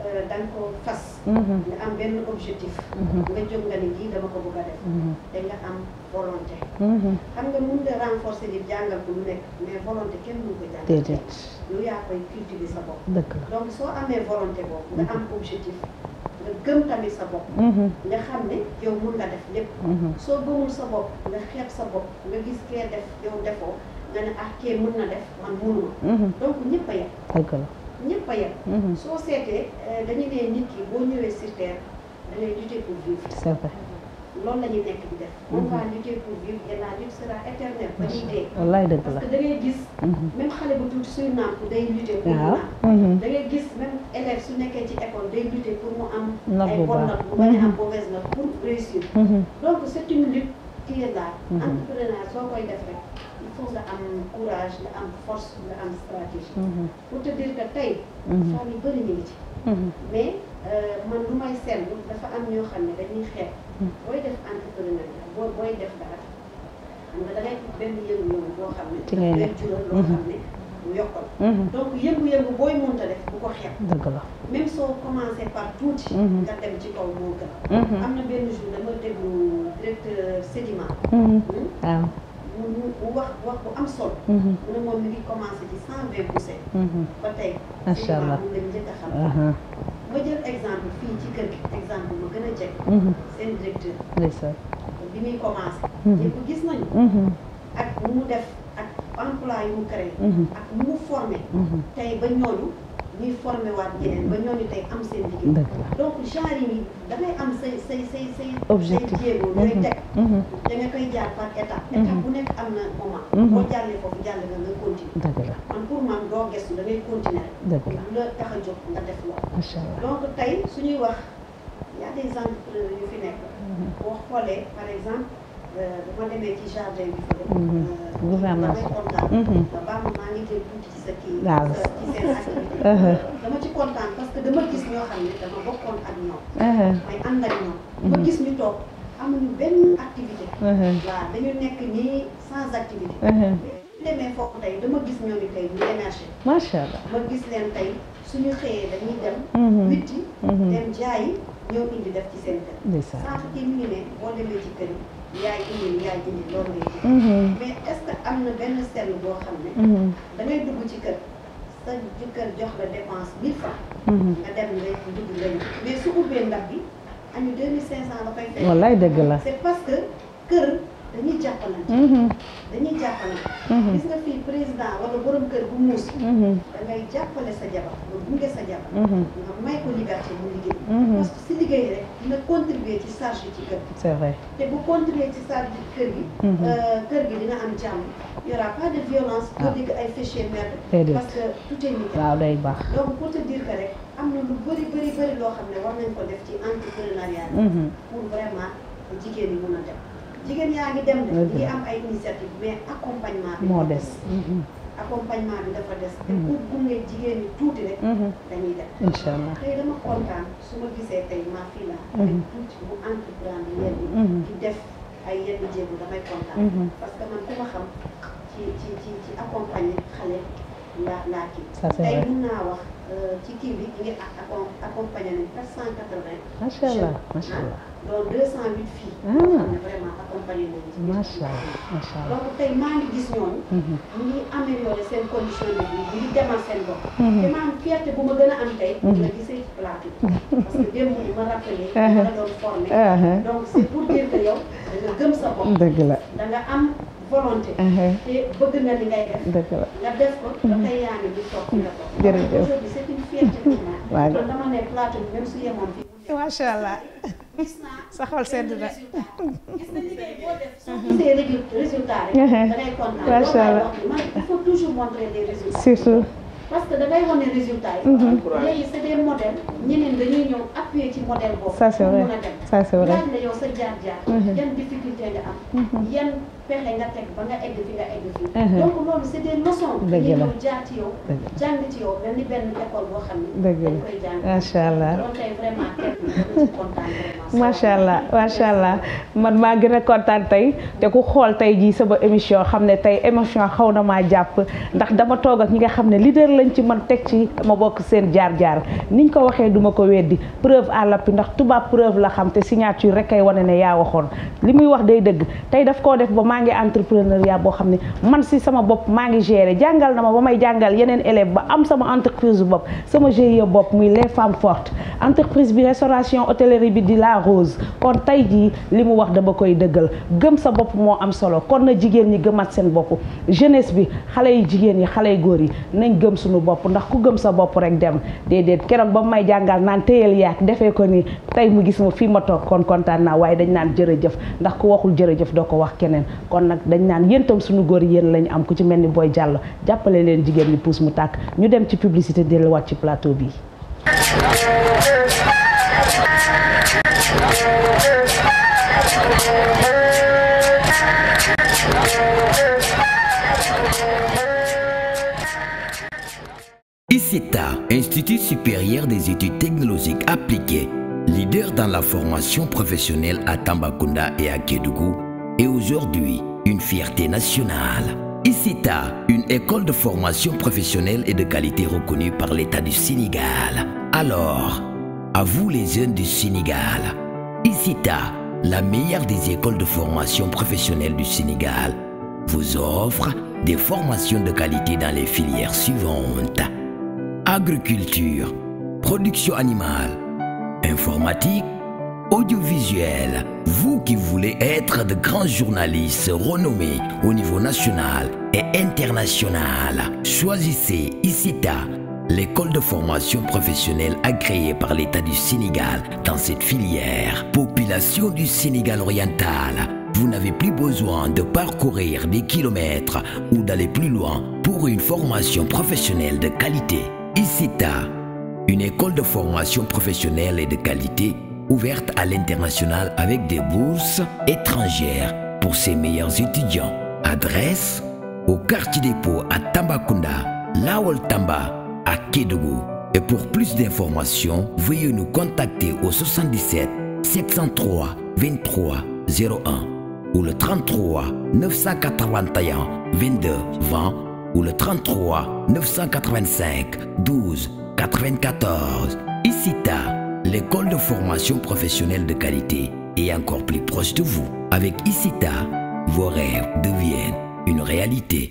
da nga ko fas. nga am benn objectif. nga jóg nga ni lii dama ko bëgg a def. te nga am volonté. xam nga mun nga renforcer di jàngal ko lu nekk mais volonté kenn mënu ko jàngal. déedéet. yow yaa koy cultiver sa bopp. dëgg la donc soo amee volonté boobu nga am objectif nga gëm tamit sa bopp. nga xam ne yow mun nga def lépp. soo gëmul sa bopp nga xeeb sa bopp nga gis kee def yow defoo nga ne ah kee mën na def man mënuma. donc ñëpp a yem. dëgg la ñëpp a yem. soo seetee dañu ne nit ki boo ñëwee sur terre da ngay lutter pour vivre. c'est vrai. loolu la ñuy nekk di def. on va lutter pour vivre et la lutte sera éternelle ba ñuy dee. wallaay dëgg la parce que da ngay gis. même xale bu tuuti suy nàmp day lutter pour mu waaw. nàmp. da ngay gis même élève su nekkee ci école day lutter pour mu am. Note ay bu bonnes baax. notes mu bañ a am mauvaise note pour réussir. donc c' est une lutte qui est là. entrepreneur soo koy def rek il faut nga am courage nga am force nga am stratégie. pour te dire que tey. femmes yu bëri ñu ngi ci. mais man lu may seetlu dafa am ñoo xam ne dañuy xeeb. booy def entrepreneuriat boo booy def dara xam nga da ngay benn yëngu-yëngu boo xam ne. ci ngay day jural loo xam ne mu yokkal. donc yëngu-yëngu booy mënta def bu ko xeeb. dëgg la. même soo commencé par tuuti. nga dem ci kaw moo gën. am na benn jour dama déglu directeur Sedima. waaw. mu mu wax wax bu am solo. mu ne moom mi ngi commencé ci cent vingt pour cent. ba tey. macha allah mu leen njëkk a xam. ma jël exemple fii ci kër gi exemple ma gën a jekk. seen directeur. ndeysaan. bi muy commencé. ñëpp gis nañu. ak nu mu def ak emploi yu mu créé. ak nu mu formé. tey ba ñooñu ñuy formé waat ñeneen ba ñooñu tey am seen liggéey. dëgg la. donc genre yi da ngay am say say say say. objectif say jéego yooyu teg. da nga koy jaar par étape. étape bu nekk am na moment. boo jàllee foofu jàll nga nga continuer. dëgg la. man pour man doo gestu da ngay continuer rek. dëgg la. lu la tax a jóg nga def loolu. macha allah. donc tey suñuy wax y a des entrepreneurs yu fi nekk. boo xoolee par exemple bu ma demee ci jardin bi fa dem. gouvernance damay kontaan. ba baax maa ngi jël tuuti ci sa kii. waaw sa ci seen activité. dama ci kontaan parce que dama gis ñoo xam ne dama bokkoon ak ñoom. may ànd ak ñoom. ma gis ñu toog amuñu benn activité. waaw dañu nekk nii sans activité. demee foofu tey dama gis ñoom it tey ñu émerger. macha allah. ma gis leen tey suñu xëyee dañuy dem. witti dem jaayi ñëw indi def ci seen kër. ndeysaan. sànq kii mu ngi ne boo demee ci kër yi yaay indi yaay indi loolu ngay ji. mais est ce que am na benn seetlu boo xam ne. da ngay dugg ci kër sa jëkkër jox la dépense mille francs. nga dem nga dugg nga ñëw mais su ubbee ndab bi añu deux mille cinq cent la koy fekk. wallaay dëgg la. c' est parce que kër dañuy jàppalante. dañuy jàppalante. gis nga fii président wala borom kër bu muus. da ngay jàppale sa jabar nga gunge sa jabar. nga may ko liberté mu liggéey. parce que si liggéey rek dina contribuer ci charge ci kër gi. c' est vrai. te bu contribuer ci charge ci kër gi. kër gi dina am jàmm y aura pas de violence. doo dégg ay fêché merde. parce que tout est nickel. waaw day baax. donc pour te dire que rek am na lu bëri bëri bëri loo xam ne war nañ ko def ci entrepreneuriat pour vraiment jigéen ñi mun a dem. jigéen yaa ngi dem de ñu ngi am ay initiative mais accompagnement bi moo des. accompagnement bi dafa des te pour gunge jigéen ñi tuuti rek dañuy dem incha allah. tey dama kontaan su ma gisee tey ma fii la avec tuuti bu entreprendre yenn yi di def ay yenn jéego damay kontaan parce que man ku ma xam ci ci ci ci accompagner xale laa laa kii ça c'est tey vrai. mun naa wax ci kii bi ñu ngi accompagner nañ quatre cent quatre-vingts macha allah macha allah. donc deux cent huit filles. Ah. yoo xam ne vraiment accompagné nañu ci. macha allah macha allah. donc tey maa ngi gis ñooñu. ñu ngi amélioré seen condition de vie ñu ngi demal seen bopp. te maa am fierté bu ma gën a am tey. nga gisee ci plateau bi. parce que démb ma rappelé. ma la doon formé. donc c' est pour dire que yow da nga gëm sa bopp. dëgg la. da nga am volonté. te bëgg nga li ngay def. dëgg la. nga def ko. ba tey yaa ngi di toog fi nga toog. jërëjëf aujourd'hui c' est une fierté pour moi. waaw kon dama ne plateau bi même su yemoon fii. macha allah. gis naa sa xol sedd na. gis na liggéey boo def soo gisee résultat rek da ngay kontaan. macha allah loolu man il faut toujours montrer les résultats. surtout. parce que da ngay wane résultat yi. léegi c' est des modèles ñeneen dañuy ñëw appuyer ci modèle boobu. ça c' est vrai pour mun a dem. ça c' est vrai. laaj la yow sa jaar-jaar. yan difficulté nga am. yan pexe nga teg ba nga egg fi nga egg fii. donc loolu c' est des leçons. dëgg la ñëw jaar ci yow. jàng ci yow mel ni benn école boo xam ne. dëgg la dañ koy jàng. macha allah. loolu tey vraiment kenn du ci kontaan vraiment. macha allah macha allah man maa gën a kontaan tey te ku xool tey jii sama émission xam ne tey émission xaw na maa jàpp ndax dama toog ak ñi nga xam ne leader lañ ci man teg ci ma bokk seen jaar-jaar niñ ko waxee duma ko weddi preuve à l'appui ndax tubaab preuve la xam te signature rek kay wane ne yaa waxoon li muy wax day dëgg tey daf koo def ba maa ngi entrepreneuriat boo xam ne man si sama bopp maa ngi gérer jàngal na ma ba may jàngal yeneen élève ba am sama entreprise bopp sama G I E bopp muy les femmes fortes entreprise bi restauration hôtellerie bi di la Rose kon tey jii li mu wax dama koy dëggal gëm sa bopp moo am solo kon na jigéen ñi gëmat seen bopp jeunesse bi xale yi jigéen yi xale yi góor yi nañ gëm suñu bopp ndax ku gëm sa bopp rek dem déedéet keroog ba may jàngal naan téyel yaak defee ko ni tey mu gis ma fii ma toog kon kontaan naa waaye dañ naan jërëjëf ndax ku waxul jërëjëf doo ko wax keneen kon nag dañ naan yéen tam suñu góor yi yéen lañu am ku ci mel ni Boy Diallo jàppale leen jigéen ñi puus mu tàkk ñu dem ci publicité delluwaat ci plateau bi. I C E T A, Institut supérieur des études technologiques appliquées, leader dans la formation professionnelle à Tambacounda et à Kédougou, est aujourd'hui une fierté nationale. I C E T A, une école de formation professionnelle et de qualité reconnue par l'État du Sénégal. Alors, à vous les jeunes du Sénégal, I C E T A, la meilleure des écoles de formation professionnelle du Sénégal, vous offre des formations de qualité dans les filières suivantes: agriculture, production animale, informatique, audiovisuel. Vous qui voulez être de grands journalistes renommés au niveau national et international, choisissez I C E T A, l'école de formation professionnelle agréée par l'État du Sénégal dans cette filière. Population du Sénégal oriental, vous n'avez plus besoin de parcourir des kilomètres ou d'aller plus loin pour une formation professionnelle de qualité. I C E T A, une école de formation professionnelle et de qualité ouverte à l'international avec des bourses étrangères pour ses meilleurs étudiants. Adresse au quartier dépôt à Tambacounda, Lawol Tamba, à Kédougou. Et pour plus d'informations, veuillez nous contacter au soixante-dix-sept sept cent trois vingt-trois zéro un ou le trente-trois neuf cent quatre-vingt-un vingt-deux vingt ou le trente-trois neuf cent quatre-vingt-cinq douze quatre-vingt-quatorze. I C E T A, l'école de formation professionnelle de qualité est encore plus proche de vous. Avec I C E T A, vos rêves deviennent une réalité.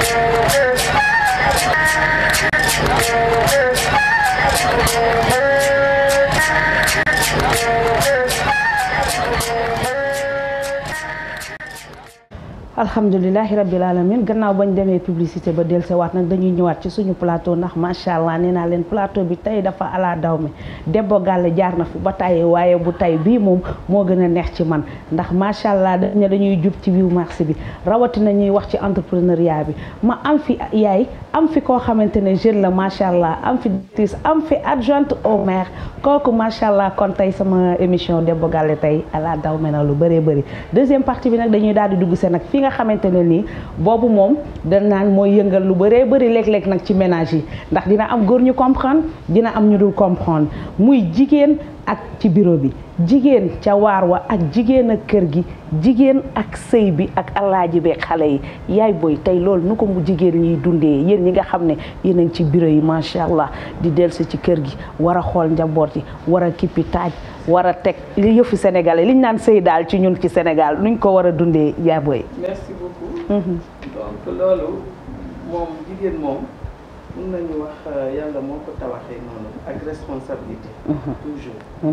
alhamdulilahi rabbil alamin gannaaw bañ demee publicité ba dellusewaat nag dañuy ñëwaat ci suñu plateau ndax macha allah nee naa leen plateau bi tey dafa ala daw mi Debbo Galle jaar na fi ba tey waaye bu tey bii moom moo gën a neex ci man ndax macha allah dañ ne dañuy jub ci biir marché bi rawatina ñuy wax ci entrepreneuriat bi ma am fi yaay am fi koo xamante ne jeune la macha allah am fi directrice am fi adjointe au maire kooku macha allah kon tey sama émission Debbo Galle tey ala daw me na lu bëree bëri deuxième partie bi nag dañuy daal di dugg see nag fi nga xamante ne nii boobu moom dañ naan mooy yëngal lu bëree bëri léeg-léeg nag ci ménage yi ndax dina am góor ñu comprendre dina am ñu dul comprendre muy jigéen ak ci bureau bi jigéen ca waar wa ak jigéen ak kër gi jigéen ak sëy bi ak alaaji beeg xale yi yaay booy tey loolu nu ko mu jigéen ñiy dundee yéen ñi nga xam ne yéen a ngi ci bureau yi macha allah di dellusi ci kër gi war a xool njaboot yi war a kippi taaj war a teg li yëfu sénégalais liñ naan sëy daal ci ñun ci Sénégal nuñ ko war a dundee yaay booy. merci beaucoup. donc loolu moom jigéen moom mun nañu wax yàlla moo ko tawaxee noonu ak responsabilité. toujours.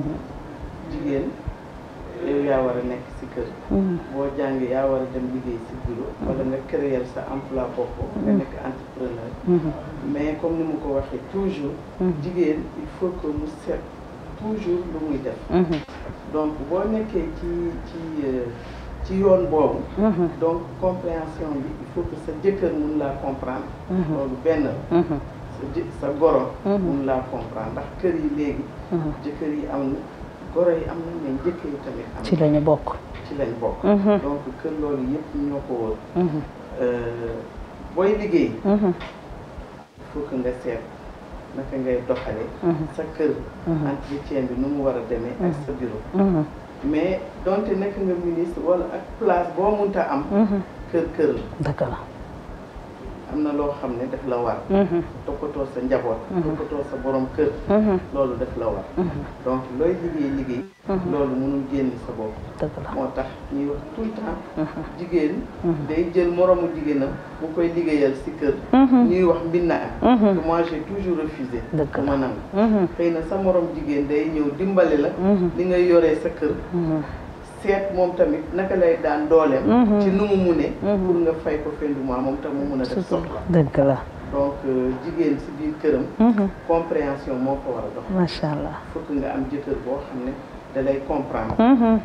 jigéen yow yaa war a nekk ci kër. boo jàngee yaa war a dem liggéey ci bureau. wala nga créer sa emploi bopp. nga nekk entrepreneur. mais comme ni mu ko waxee toujours. jigéen il faut que mu seet toujours lu muy def. donc boo nekkee ci ci ci yoon boobu. donc compréhension bi il faut que sa jëkkër mun laa comprendre. loolu benn la. sa jë sa goro. mun laa comprendre ndax kër yi léegi. jëkkër yi am na. goro yi am nañ leen njëkk yi tamit am ci lañu bokk ci lañ bokk donc kër loolu yëpp ñoo ko wër booy liggéey il faut que nga seet naka ngay doxale sa kër entretien bi nu mu war a demee ak sa bureau mais donte nekk nga ministre wala ak place boo munta am kër kër la dëgg la am na loo xam ne daf la war toppatoo sa njaboot toppatoo sa borom kër loolu daf la war donc looy liggéey liggéey loolu mënul génn sa bopp dëgg la moo tax ñuy wax tout le temps jigéen day jël moroomu jigéenam mu koy liggéeyal si kër ñuy wax mbinna am que moi j'ai toujours refusé dëgg ma nangu xëy na sa morom jigéen day ñëw dimbali la li ngay yoree sa kër seet moom tamit naka lay daan dooleem ci nu mu munee pour nga fay ko fin du mois moom tam mu mun a def soxla dëgg la donc jigéen si biir këram compréhension moo ko war a dox macha allah fokk nga am jëkkër boo xam ne da lay comprendre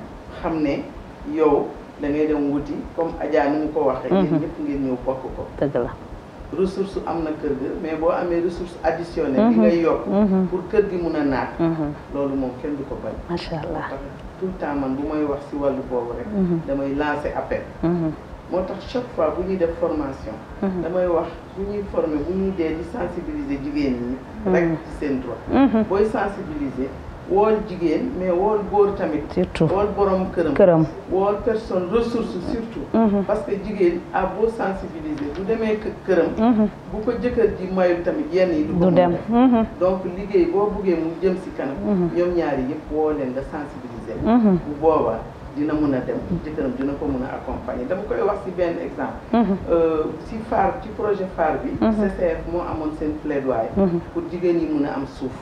xam ne yow da ngay dem wuti comme Adja ni mu ko waxee yéen ñëpp ngeen ñëw bokk ko dëgg la ressource am na kër ga mais boo amee ressource additionnelle bi ngay yokk pour kër gi mun a naat loolu moom kenn du ko bañ macha allah tout le temps man bu may wax si wàllu boobu rek damay lancer appel moo tax chaque fois bu ñuy def formation damay wax bu ñuy former bu ñuy dee di sensibiliser jigéen ñi rek ci seen droit booy sensibiliser wool jigéen mais wool góor tamit surtout wool borom këram këram wool personne ressource surtout parce que jigéen a beau sensibiliser bu demee këram bu ko jëkkër ji mayul tamit yenn yi du ko dem donc liggéey boo buggee mu jëm si kanam ñoom ñaari yëpp woo leen nga sensibiliser bu boobaa dina mun a dem jëkkëram dina ko mun a accompagner dama koy wax si benn exemple si phare ci projet phare bi C C F moo amoon seen plaidoyer pour jigéen yi mun a am suuf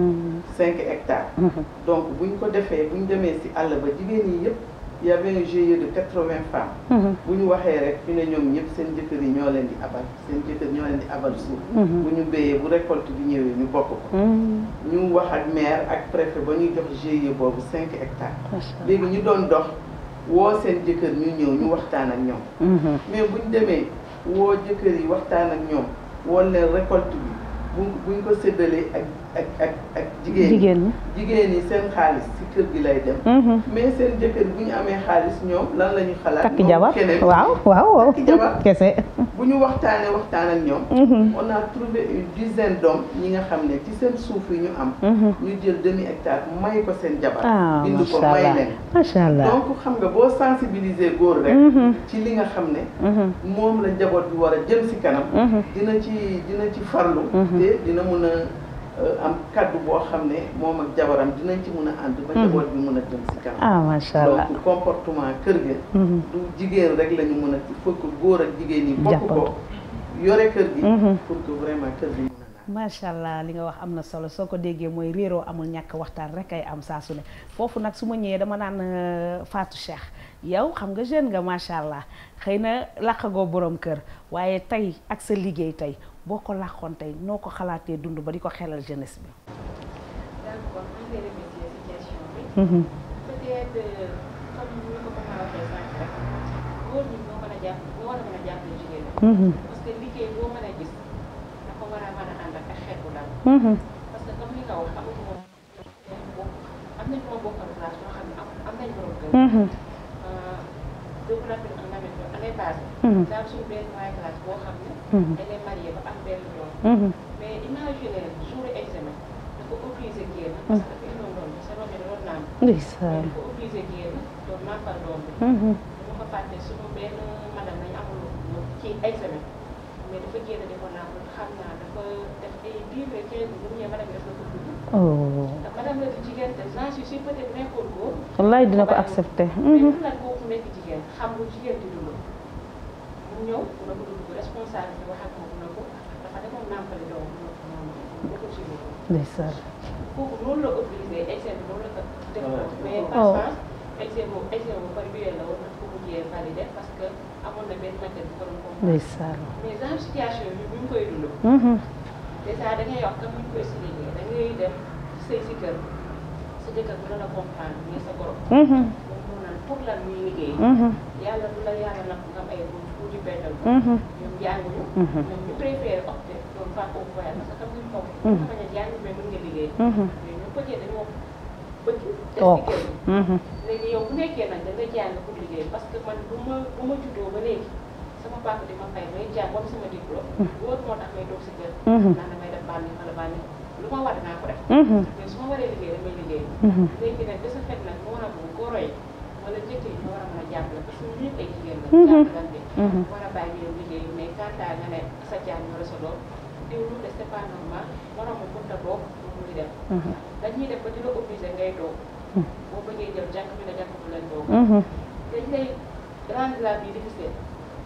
cinq hectares donc buñ ko defee buñ demee si àll ba jigéen yi yëpp y avait un G I E de quatre-vingts femmes bu ñu waxee rek ñu ne ñoom ñëpp seen jëkkër yi ñoo leen di abal seen jëkkër ñoo leen di abal suuf bu ñu béyee bu récolte bi ñëwee ñu bokk ko ñu wax ak maire ak préfet ba ñuy jox G I E boobu cinq hectares léegi ñu doon dox woo seen jëkkër ñu ñëw ñu waxtaan ak ñoom mais buñ demee woo jëkkër yi waxtaan ak ñoom woon leen récolte bi bu buñ ko séddalee ak ak ak ak jigéen ñi jigéen ñi seen xaalis ci kër gi lay dem mais seen jëkkër bu ñu amee xaalis ñoom lan la ñu xalaat takk jabar waaw waaw takk jabar kese bu ñu waxtaanee waxtaan ak ñoom on a trouvé une dizaine d'hommes ñi nga xam ne ci seen suuf yi ñu am ñu jël demi hectare may ko seen jabar bind ko may leen macha allah donc xam nga boo sensibiliser góor rek ci li nga xam ne moom la njaboot bi war a jëm si kanam dina ci dina ci farlu te dina mun a am kaddu boo xam ne moom ak jabaram dinañ ci mun a ànd ba njaboot bi mun a jëm si kanam ah macha allah donc comportement kër ga du jigéen rek la ñu mun a il faut que góor ak jigéen yi bokk ko yore kër gi pour que vraiment kër gi mun a naan macha allah li nga wax am na solo soo ko déggee mooy réeroo amul ñàkk waxtaan rek ay am saa su ne foofu nag su ma ñëwee dama naan Fatou Cheikh yow xam nga jeune nga macha allah xëy na làqagoo borom kër waaye tey ak sa liggéey tey boo ko làqoon tey noo ko xalaatee dund ba di ko xelal jeunesse bi. d'accord maa ngi lay remercier ci question bi. peut-être comme ni ko Fapal waxee sànq rek góor ñi ñoo mën a jàpp ñoo war a mën a jàppale jigéen ñi. parce que liggéey boo mën a gis dafa war a mën a ànd ak xeet bu dal. parce que comme li nga wax amuñu moom am nañu moom bokkal place yoo xam ne am am nañu borom kër. dëgg la bi am nañu ko année passée. daal suñu benn moyen classe boo xam ne. elle est mariée ba am benn doom. mais imaginez jour examen dafa obligé génn. parce que dafa indoon doom bi sa doom bi da doon naan. ndeysaan dafa obligé génn doon nàmpal doom bi. dama ko fàtte suñu benn madame nañu amul ci examen mais dafa génn di ko nàmpal xam naa dafa def ay dix ba quinze bu mu ñëwee madame bi daf la ko dugg. te madame la di jigéen te j'en suis sûre peut-être nekkoon góor. wallaay dina ko accepté. mais pour nag kooku nekk jigéen xam lu jigéen di dund. mu ñëw mu ne ko dugg responsable bi wax ak moom ne ko dafa demoon nàmpali doom mu ne ko suivi ko. ndeysaan. kooku loolu la obligé examen bi loolu la ko def mais par chance examen boobu examen bu pare bi la woon na ko mujjee validé parce que amoon na benn matière bu ko doon comprendre. ndeysaan. mais genre situation bi bu ñu koy dund. dèjà da ngay wax comme ni ñu koy souligné da ngay dem sëy si kër sa jëkkër bu la comprendre mais sa borom. moom moo naan pour lan muy liggéey. yàlla du la yàlla nag nga am ay bu tuuti benn ko. ñoom jànguñu. ñoom ñu préféré opté doon pas au foyer parce que comme ni ñu ko waxee. nga bañ a jàng mais mën nga liggéey. mais ñu peut-être dañoo bëgg. toog des si kër léegi yow bu nekkee nag da nga jàng pour liggéey parce que man bu ma bu ma juddoo ba léegi sama papa di ma fay may jàng wala sama diplôme. góor moo tax may toog si kër. naan damay def bànni wala bànni lu ma war dinaa ko def mais su ma waree liggéey damay liggéey léegi nag de ce fait nag moo war a bu goro yi wala njëkk yi ñoo war a mën a jàppale parce que ñun ñëpp ay jigéen la jàppalante war a bàyyi leen liggéey mais kanta nga ne sa jaan wala sa doom diw lu de c'est pas normal moromu mënta toog muy def dañuy def ba di la obligé ngay toog boo bëggee jël jànk bi la jànk bu leen toog dañ lay rendre la vie difficile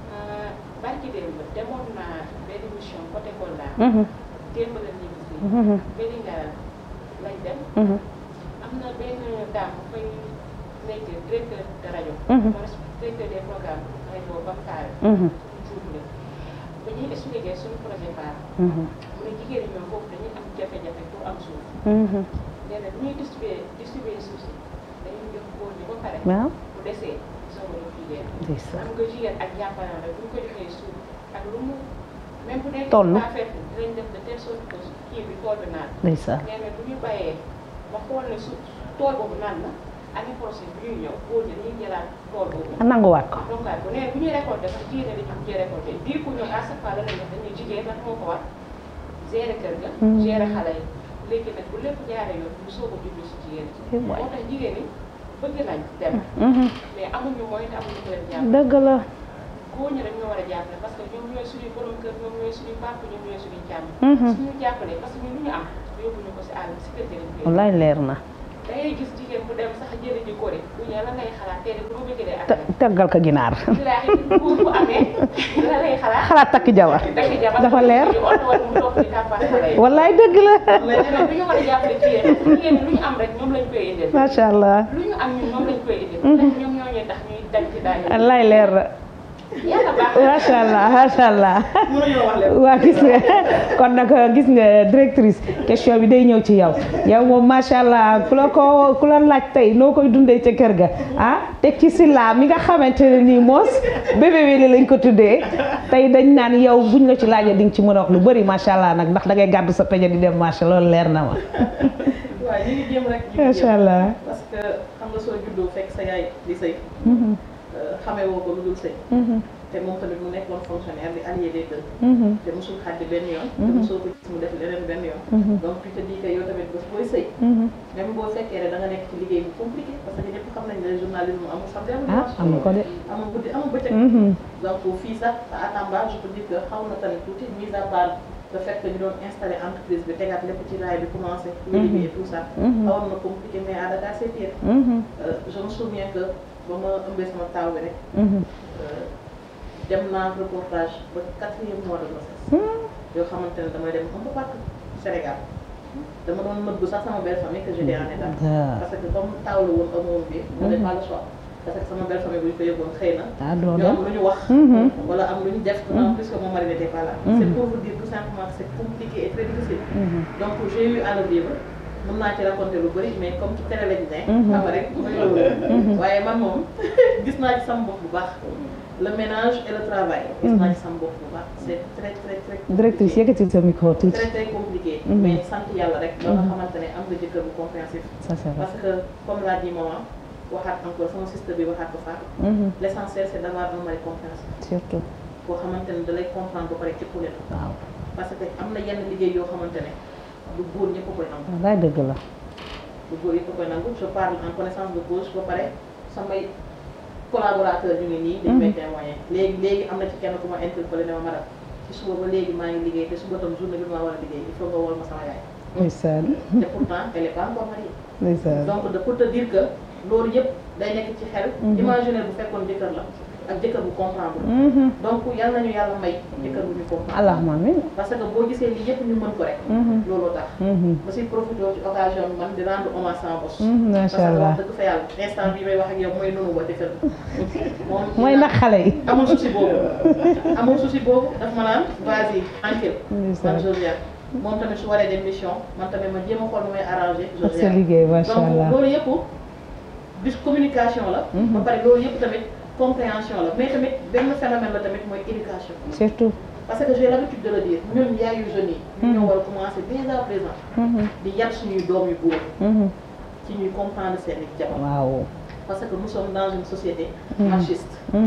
barki démb demoon naa benn mission côté Kolda démb la ñu gis benn nga lañ dem am na benn dame bu fay nekk directeur de rajo wala directeur des programmes rajo Bamkaare suñu juumle ba ñuy expliqué suñu projet par mu ne jigéen ñi ñoom foofu dañuy am jafe-jafe pour am suuf nee na bu ñuy distribuer distribuer suuf si dañuy jox góor ñi ba pare bu desee soog a jigéen am nga jigéen ak jàppalaan rek bu ñu ko joxee suuf ak lu mu même bu nekk pas fait dinañ def de telle sorte que kii bi tool bi naan nee na bu ñu bàyyee ba xool ne su tool boobu naan na année prochaine bu ñuy ñëw góor ñi dañuy jëlaat tool boobu nanguwaat ko donc bu nee bu ñuy récolté sax jigéen dañu mujjee récolté bii ku ñëw à chaque fois la lañ def dañuy jigéen nag moo ko war gérer kër ga gérer xale yi léegi nag bu lépp jaaree yoon ñu soog a jublu si jigéen ñi moo tax jigéen ñi bëgg nañ dem mais amuñu mooy te amuñu ko leen jàpp dëgg la góor ñi rek ñoo war a jàppale parce que ñoom ñooy suñuy borom kër ñoom ñooy suñuy papa ñoom ñooy suñuy càmm suñu jàppale parce que ñun lu ñu am yóbbuñu ko si àll si kër gi lañ koy wallaay leer na da ngay gis jigéen bu dem sax jëli ji kori bu ñëwee la ngay xalaat tey de bu ma bëggee ak teggal ko ginaar bilaahi góor bu amee la lay xalaat xalaat takk jabar takk jabar dafa leer oto wala mu toog di tàmpal xale yi wallaay dëgg la lu ñu war a jàppale jigéen jigéen lu ñu am rek ñoom lañ koy indil macha allah lu ñu am ñun ñoom lañ koy indil ñoom ñoo ñuy tax ñuy daj ci daaj wallaay leer na macha allah macha allah waa gis nga kon nag gis nga directrice question bi day ñëw ci yow yow moom macha allah ku la ko ku la laaj tey noo koy dundee ca kër ga ah teg ci Silla mi nga xamante ne nii moos bébé weli lañ ko tuddee tey dañ naan yow buñ la ci laajee di nga ci mën a wax lu bëri macha allah nag ndax da ngay gàddu sa peñe di dem marché loolu leer na ma. waaw ñu ngi jéem rek. macha allah parce que xam nga soo juddoo fekk sa yaay di sëy. xamee woo ko lu dul sëy. te moom tamit mu nekkoon fonctionnaire di allié des deux. te mosul xaddi benn yoon. te mosoo ko gis mu def leneen benn yoon. donc tu te dis que yow tamit bés booy sëy. même boo fekkee ne da nga nekk ci liggéey bu compliqué parce que ñëpp xam nañ ne journalisme amul samedi amul dimanche. ah amul ko de. amul guddi amul bëccëg. donc fii sax à Tamba je peux dire que xaw na tamit tuuti mise à part le fait que ñu doon installé entreprise bi tegaat lépp ci raay bi commencé. liggéey et tout ça. xawoon na compliqué mais à Dakar c'est pire. je me souviens que ba ma ëmbee sama taaw bi rek. dem naa reportage ba quatrième mois de grossesse. yoo xamante ne damay dem un peu partout Sénégal dama doon nëbb sax sama belle famille que j'étais en état. parce que comme taaw la woon amoon bi. mu def pas le choix parce que sama belle famille bu ñu ko yëgoon xëy na. ñu am lu ñu wax. wala am lu ñu def. en plus que mon mari n'était pas là. c'est pour vous dire tout simplement que c'est compliqué et très difficile. donc j'ai eu à le vivre. mën naa ci raconter lu bëri mais comme ci télé lañ ne. xam nga rek mooy loolu. waaye man moom gis naa ci sama bopp bu baax. le ménage et le travail. gis naa ci sama bopp bu baax c'est très très très. directrice yëkkatil sa micro tuuti. très très compliqué. mais sant yàlla rek. ba nga xamante ne am nga jëkkër bu compréhensif. ça c'est vrai parce que comme l'a dit maman waxaat encore sama sister bi waxaat ko faatu. l'essentiel c'est d'avoir un mari compréhensif. surtout. boo xamante ne da lay comprendre ba pare ci pour waaw parce que am na yenn liggéey yoo xamante ne. du góor ñëpp a koy nangu. wallaay dëgg la. du góor yëpp a koy nangu je parle en connaissance de cause ba pare samay collaborateurs ñu ngi nii. dañu may témoigner léegi léegi am na ci kenn ku ma interpellé ne ma madame ci suba ba léegi maa ngi liggéey te suba tam journée bi ma war a liggéey il faut nga wol ma sama yaay. ndeysaan. te pourtant elle est pas encore mariée. ndeysaan. donc de pour te dire que loolu yëpp day nekk ci xel. imaginer bu fekkoon jëkkër la. ak jëkkër bu comprendre. donc yal nañu yàlla may jëkkër bu ñu comprendre. allahumma amiin. parce que boo gisee lii yëpp ñu mën ko rek. looloo tax. ba si profité ci occasion bi man di rendre hommage sama boss. macha allah parce que wax dëgg fa yàlla instant bii may wax ak yow mooy nunu ba jëkkër moom mooy nag xale yi. amul souci boobu amul souci boobu daf ma naan vas-y tranquille. man Josiane moom tamit su waree dem mission man tamit ma jéem a xool nu may arrangé. ak sa liggéey macha allah donc loolu yëpp bis communication la. ba pare loolu yëpp tamit. compréhension la mais tamit benn phénomène la tamit mooy éducation. surtout. parce que j'ai l'habitude de le dire ñun yaayu jeunes yi. ñu ñoo war a commencer dès à présent. di yar suñuy doom yu góor. ci ñuy comprendre seen i jamono. waaw. parce que nous sommes dans une société machiste.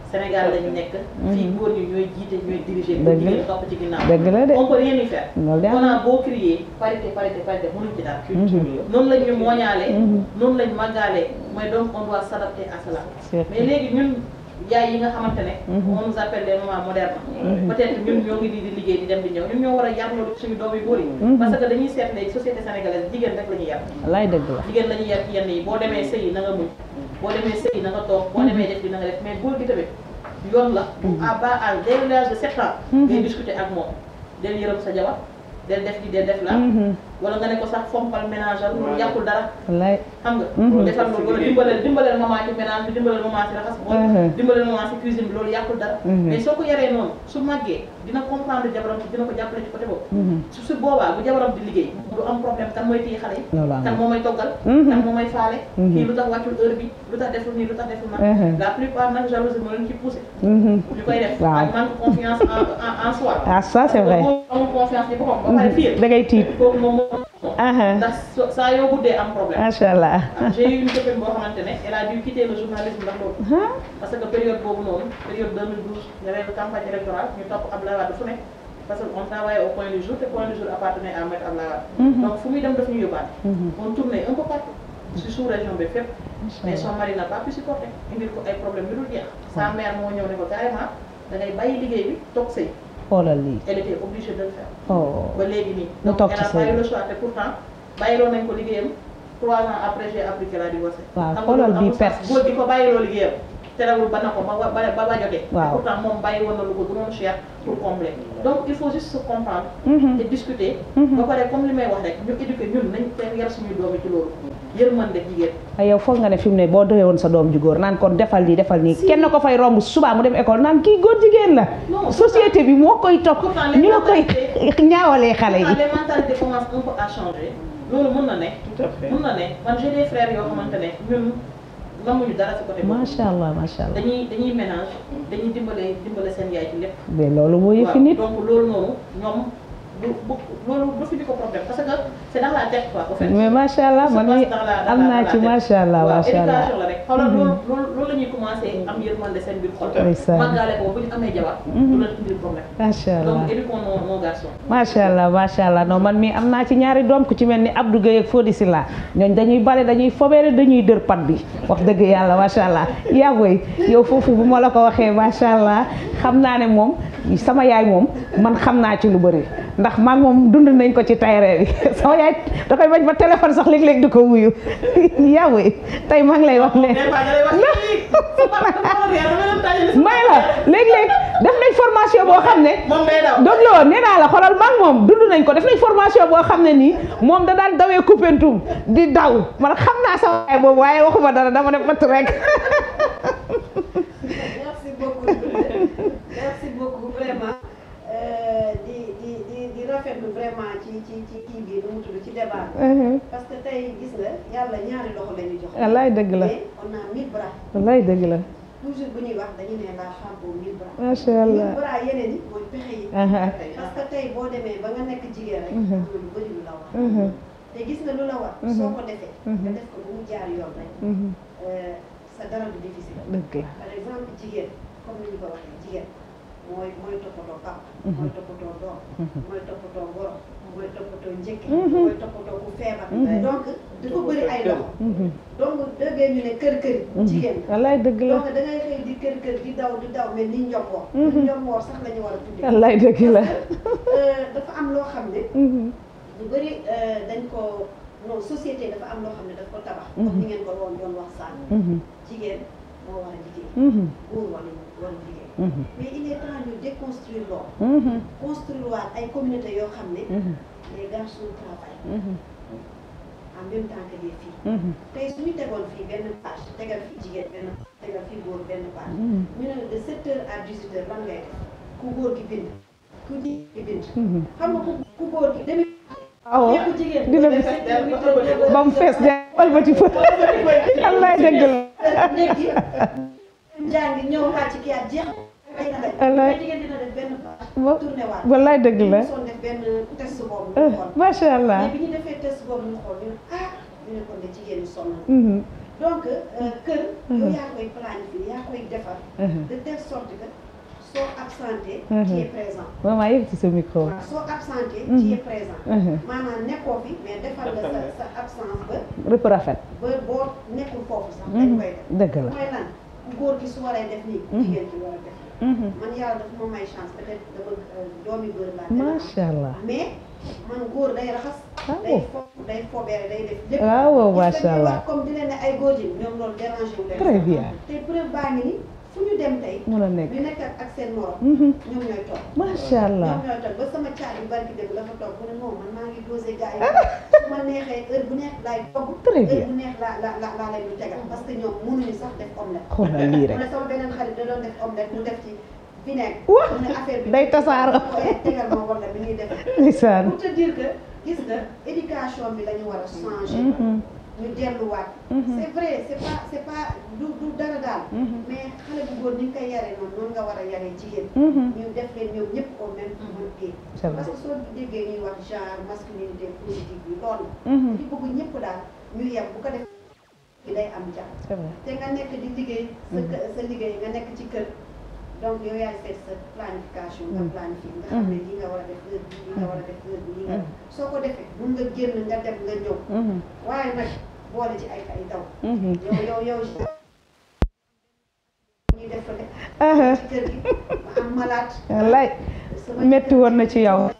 Sénégal lañu nekk. fii góor ñi ñooy jiite ñooy diriger. dëgg la jigéen topp ci ginnaaw. dëgg la de on peut rien y faire. loolu de am on a beau crier parité parité parité mënuñ ci dara. noonu lañ ñu mooñaalee. noonu lañ màggaalee mooy donc on doit s'adapter à cela. mais léegi ñun yaay yi nga xamante ne. on nous appelle les mamans modernes. peut-être ñun ñoo ngi di di liggéey di dem di ñëw ñun ñoo war a yar loolu suñu doom yu góor yi. parce que dañuy seet léegi société sénégalaise jigéen rek la ñuy yar. wallaay dëgg la jigéen la ñuy yar ci yenn yi boo demee sëy yi na nga muñ boo demee sëy yi na nga toog boo demee def bi na nga def mais góor gi tamit yoon la à bas âge dès l'âge de sept ans ngay discuter ak moom del yërëm sa jabar del def di del def la wala nga ne ko sax fompal ménageal loolu yàqul dara wallaay xam nga defal loolu wala dimbaleel dimbaleel maman ci ménage bi dimbaleel maman ci raxas bool dimbaleel maman ci cuisine bi loolu yàqul dara mais soo ko yaree noonu su màggee dina comprendre jabaram ci dina ko jàppale ci côté boobu su su boobaa bu jabaram di liggéey du am problème kan mooy téye xale yi kan moo may toggal kan moo may faale kii lu tax wàccul heure bi lu tax deful nii lu tax deful nag la plupart nag jalousie moo leen ci poussé ñu koy def ak manque confiance en en soi ah ça c'est vrai amul confiance ni boppam ba pare fii da ngay tiit kooku moom ndax saa yoo guddee am problème macha allah j'ai eu une copine boo xamante ne elle a dû quitter le journalisme ndax loolu parce que période boobu noonu période deux mille douze y avait une campagne électorale ñu topp Abdoulaye Wade fu nekk parce que on travaillait au point du jour te point du jour appartenait à maître Abdoulaye Wade donc fu muy dem daf ñu yóbbaale on tournait un peu partout si sous région bi fépp mais son mari n'a pas pu supporter indil ko ay problème yu dul jeex sa mère moo ñëw ne ko carrément da ngay bàyyi liggéey bi toog sëy xoolal lii elle était obligée de le faire oh ba léegi nii mu donc toog elle ci a pas sëy eu le choix te pourtant bàyyiloo nañ ko liggéeyam trois ans après j'ai appris qu'elle a divorcé waaw xam nga xoolal loolu bii amul sens. perte góor gi ko bàyyiloo liggéeyam terewul ba na ko ba ba ba ba jotee Waaw. te pourtant moom bàyyi woon na lu ko gënoon cher pour combler donc il faut juste se comprendre Mhm. et discuter Mhm. ba pare comme li may wax rek ñu éduquer ñun nañ te yar suñuy doom yi ci loolu yërmande jigéen ay yow foog nga ne fi mu ne boo doyee woon sa doom ju góor naan kon defal lii defal nii kenn ko fay romb suba mu dem école naan kii góor jigéen la Non, société bi moo koy topp pourtant les ñu la koy mentalités- ñaawalee xale pourtant yi les mentalités commencent un peu à changer loolu mun na ne tout à fait mun na ne man j'ai des frères yoo xamante ne ñun namuñu dara ci côté boobu macha allah macha allah dañuy dañuy ménage dañuy dimbale dimbale seen yaay ci lépp. mais loolu moo yëfi waaw nit donc loolu noonu ñoom du bu loolu du fi di ko problème parce que c'est dans la tête quoi au fait. mais macha allah man mi am naa ci macha allah macha allah éducation la rek xoolal loolu loolu loolu la ñuy commencé am yërmande seen biir xol. ndeysaan. màggaale ko bu ñu amee jabar. du la indil problème. macha allah donc éduquons nos nos garçons. macha allah macha allah non man mii am naa ci ñaari doom ku ci mel ni Abdou Gueye ak Fodé Silla ñooñ dañuy bale dañuy fobeere dañuy dër pat bi wax dëgg yàlla macha allah yaa booy yow foofu bu ma la ko waxee macha allah xam naa ne moom sama yaay moom man xam naa ci lu bëri ndax maag moom dund nañ ko ci tayre bi sama yaay da koy bañ ba téléphone sax léeg-léeg di ko wuyu yaa booy tey maa ngi lay wax ne may la léeg-léeg def nañ formation boo xam ne moom day daw. dog la woon nee naa la xoolal maag moom dund nañ ko def nañ formation boo xam ne nii moom da daan dawee Koupentoum di daw man xam naa sama yaay boobu waaye waxuma dara dama ne mat rek merci beaucoup merci beaucoup vraiment euh, di di di di rafetlu vraiment ci ci ci kii bi nu mu tudd ci débat bi. parce que tey gis nga yàlla ñaari loxo la ñu jox. wallaay dëgg la mais on a mille bras. wallaay dëgg la toujours bu ñuy wax dañu ne la femme aux mille bras. macha allah mille bras yeneen yi mooy pexe yi. parce que tey boo demee ba nga nekk jigéen rek. am na lu bëri lu la war. te gis nga lu la war. soo ko defee. nga def ko bu mu jaar yoon rek. euh, sa dara du difficile. dëgg la par exemple jigéen comme ni ñu ko waxee jigéen mooy mooy toppatoo papa. mooy toppatoo doom. mooy toppatoo goro. mooy toppatoo njëkk. mooy toppatoo ku feebar. donc dafa bëri ay loxo. donc déggee ñu ne kër kër jigéen la. wallaay dëgg la donc da ngay xëy di kër kër di daw di daw mel ni njomboor. njomboor sax la ñu war a tuddee. wallaay dëgg la Euh, dafa am loo xam ne. lu bëri euh, dañ ko non société dafa am loo xam ne daf ko tabax. comme ni ngeen ko doon doon wax sànq. jigéen moo war a liggéey. góor war a war a liggéey. mais il est temps ñu déconstruire loolu. construire waat ay communauté yoo xam ne. les garçons travaillent. en même temps que les filles. tey su ñu tegoon fii benn page tegal fii jigéen benn tegal fii góor benn page. ñu ne de sept heures à dix-huit heures lan ngay def ku góor gi bind ku jigéen gi bind. xam nga ku ku góor gi demee. waaw ku jigéen dina bi ba mu fees de walbati fa wallaay dëgg la léegi njàng ñëw wàcc kii at jeex ay na Wallaay. rek jigéen dina def benn page Wa- tourné waat wallaay dëgg la soon def benn test boobu ñu xool macha allah mais bi ñu defee test boobu ñu xool ñu ne ah ñu ne kon de jigéen ñi sonn na donc kër yow yaa koy planifier yaa koy defar de telle sorte que soo absenté tu es présent. maman yëg ci sa micro. waaw soo absenté tu es présent. maanaam nekkoo fi mais defar nga sa sa absence ba. rëpp rafet. ba boo nekkul foofu sax. dañ koy def dëgg la mooy lan góor gi su waree def nii. jigéen ki war a def. man yàlla dafa ma may chance peut-être dama doomi góor laa. macha allah mais man góor day raxas. day fo day fobeere day def lépp. waaw macha allah comme di leen ne ay góor yi ñoom loolu dérangé wu leen. très bien te preuve baa ngi ni fu ñu dem tey. mën a nekk ñu nekk ak seen morom. ñoom ñooy toog. macha allah ñoom ñooy toog ba sama caar yu barki dégg la fa toog mu ne non man maa ngi dosé gars yi su ma neexee heure bu neex laay togg. très bien heure bu neex la la la laa leen di tegal parce que ñoom mënuñu sax def omelette. xoolal lii rek mu ne sama beneen xarit da doon def omelette mu def ci vinaigre. Wah! mu ne affaire bi day tasaaroo. tegal ma wala bi ñuy def. ndeysaan. pour te dire que gis nga éducation bi la ñu war a changer. ñu delluwaat. c'est vrai c'est pas c'est pas du du dara daal. mais xale bu góor ni nga koy yaree noonu noonu nga war a yaree jigéen. ñu def leen ñoom ñëpp au même même pied. c'est vrai parce que soo déggee ñuy wax genre masculinité positive bi loolu la. di bëgg ñëpp daal ñu yem bu ko def ki day am jàmm. c'est vrai te nga nekk di liggéey. sa kë sa liggéey nga nekk ci kër. donc yow yaay seet sa planification. nga planifié nga xam ne lii nga war a def heure bii lii nga war a def heure bii lii nga soo ko defee mun nga génn nga dem nga ñëw. waaye nag boole ci ay ay daw. yow yow yow ñuy def rek. ci kër gi ma am malade. wallaay métti woon na ci yow.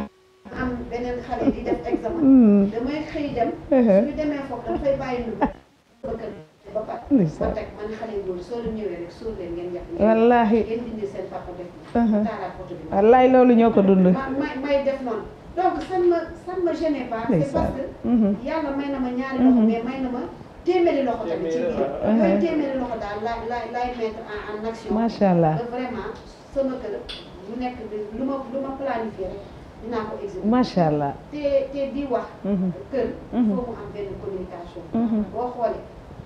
am beneen xale di def examen. damay xëy dem. suñu demee foofu dafay bàyyi lu bëgg ba pare. ba teg man xale yu góor soo leen ñëwee rek soo leen ngeen yàq. wallaahi ngeen dindi seen papa def. taalaat photo bi. wallaay loolu ñoo ko dund. ma may may def noonu. donc ça ne me ça ne me gêne pas. c'est parce que. yàlla may na ma ñaari loxo mais may na ma téeméeri loxo tamit ci biir. yooyu téeméeri loxo daal laay laay laay mettre en en action. macha allah ba vraiment sama kër mu nekk lu ma lu ma planifié rek dinaa ko exécuter. macha allah. te te di wax. kër. il faut mu am benn communication. boo xoolee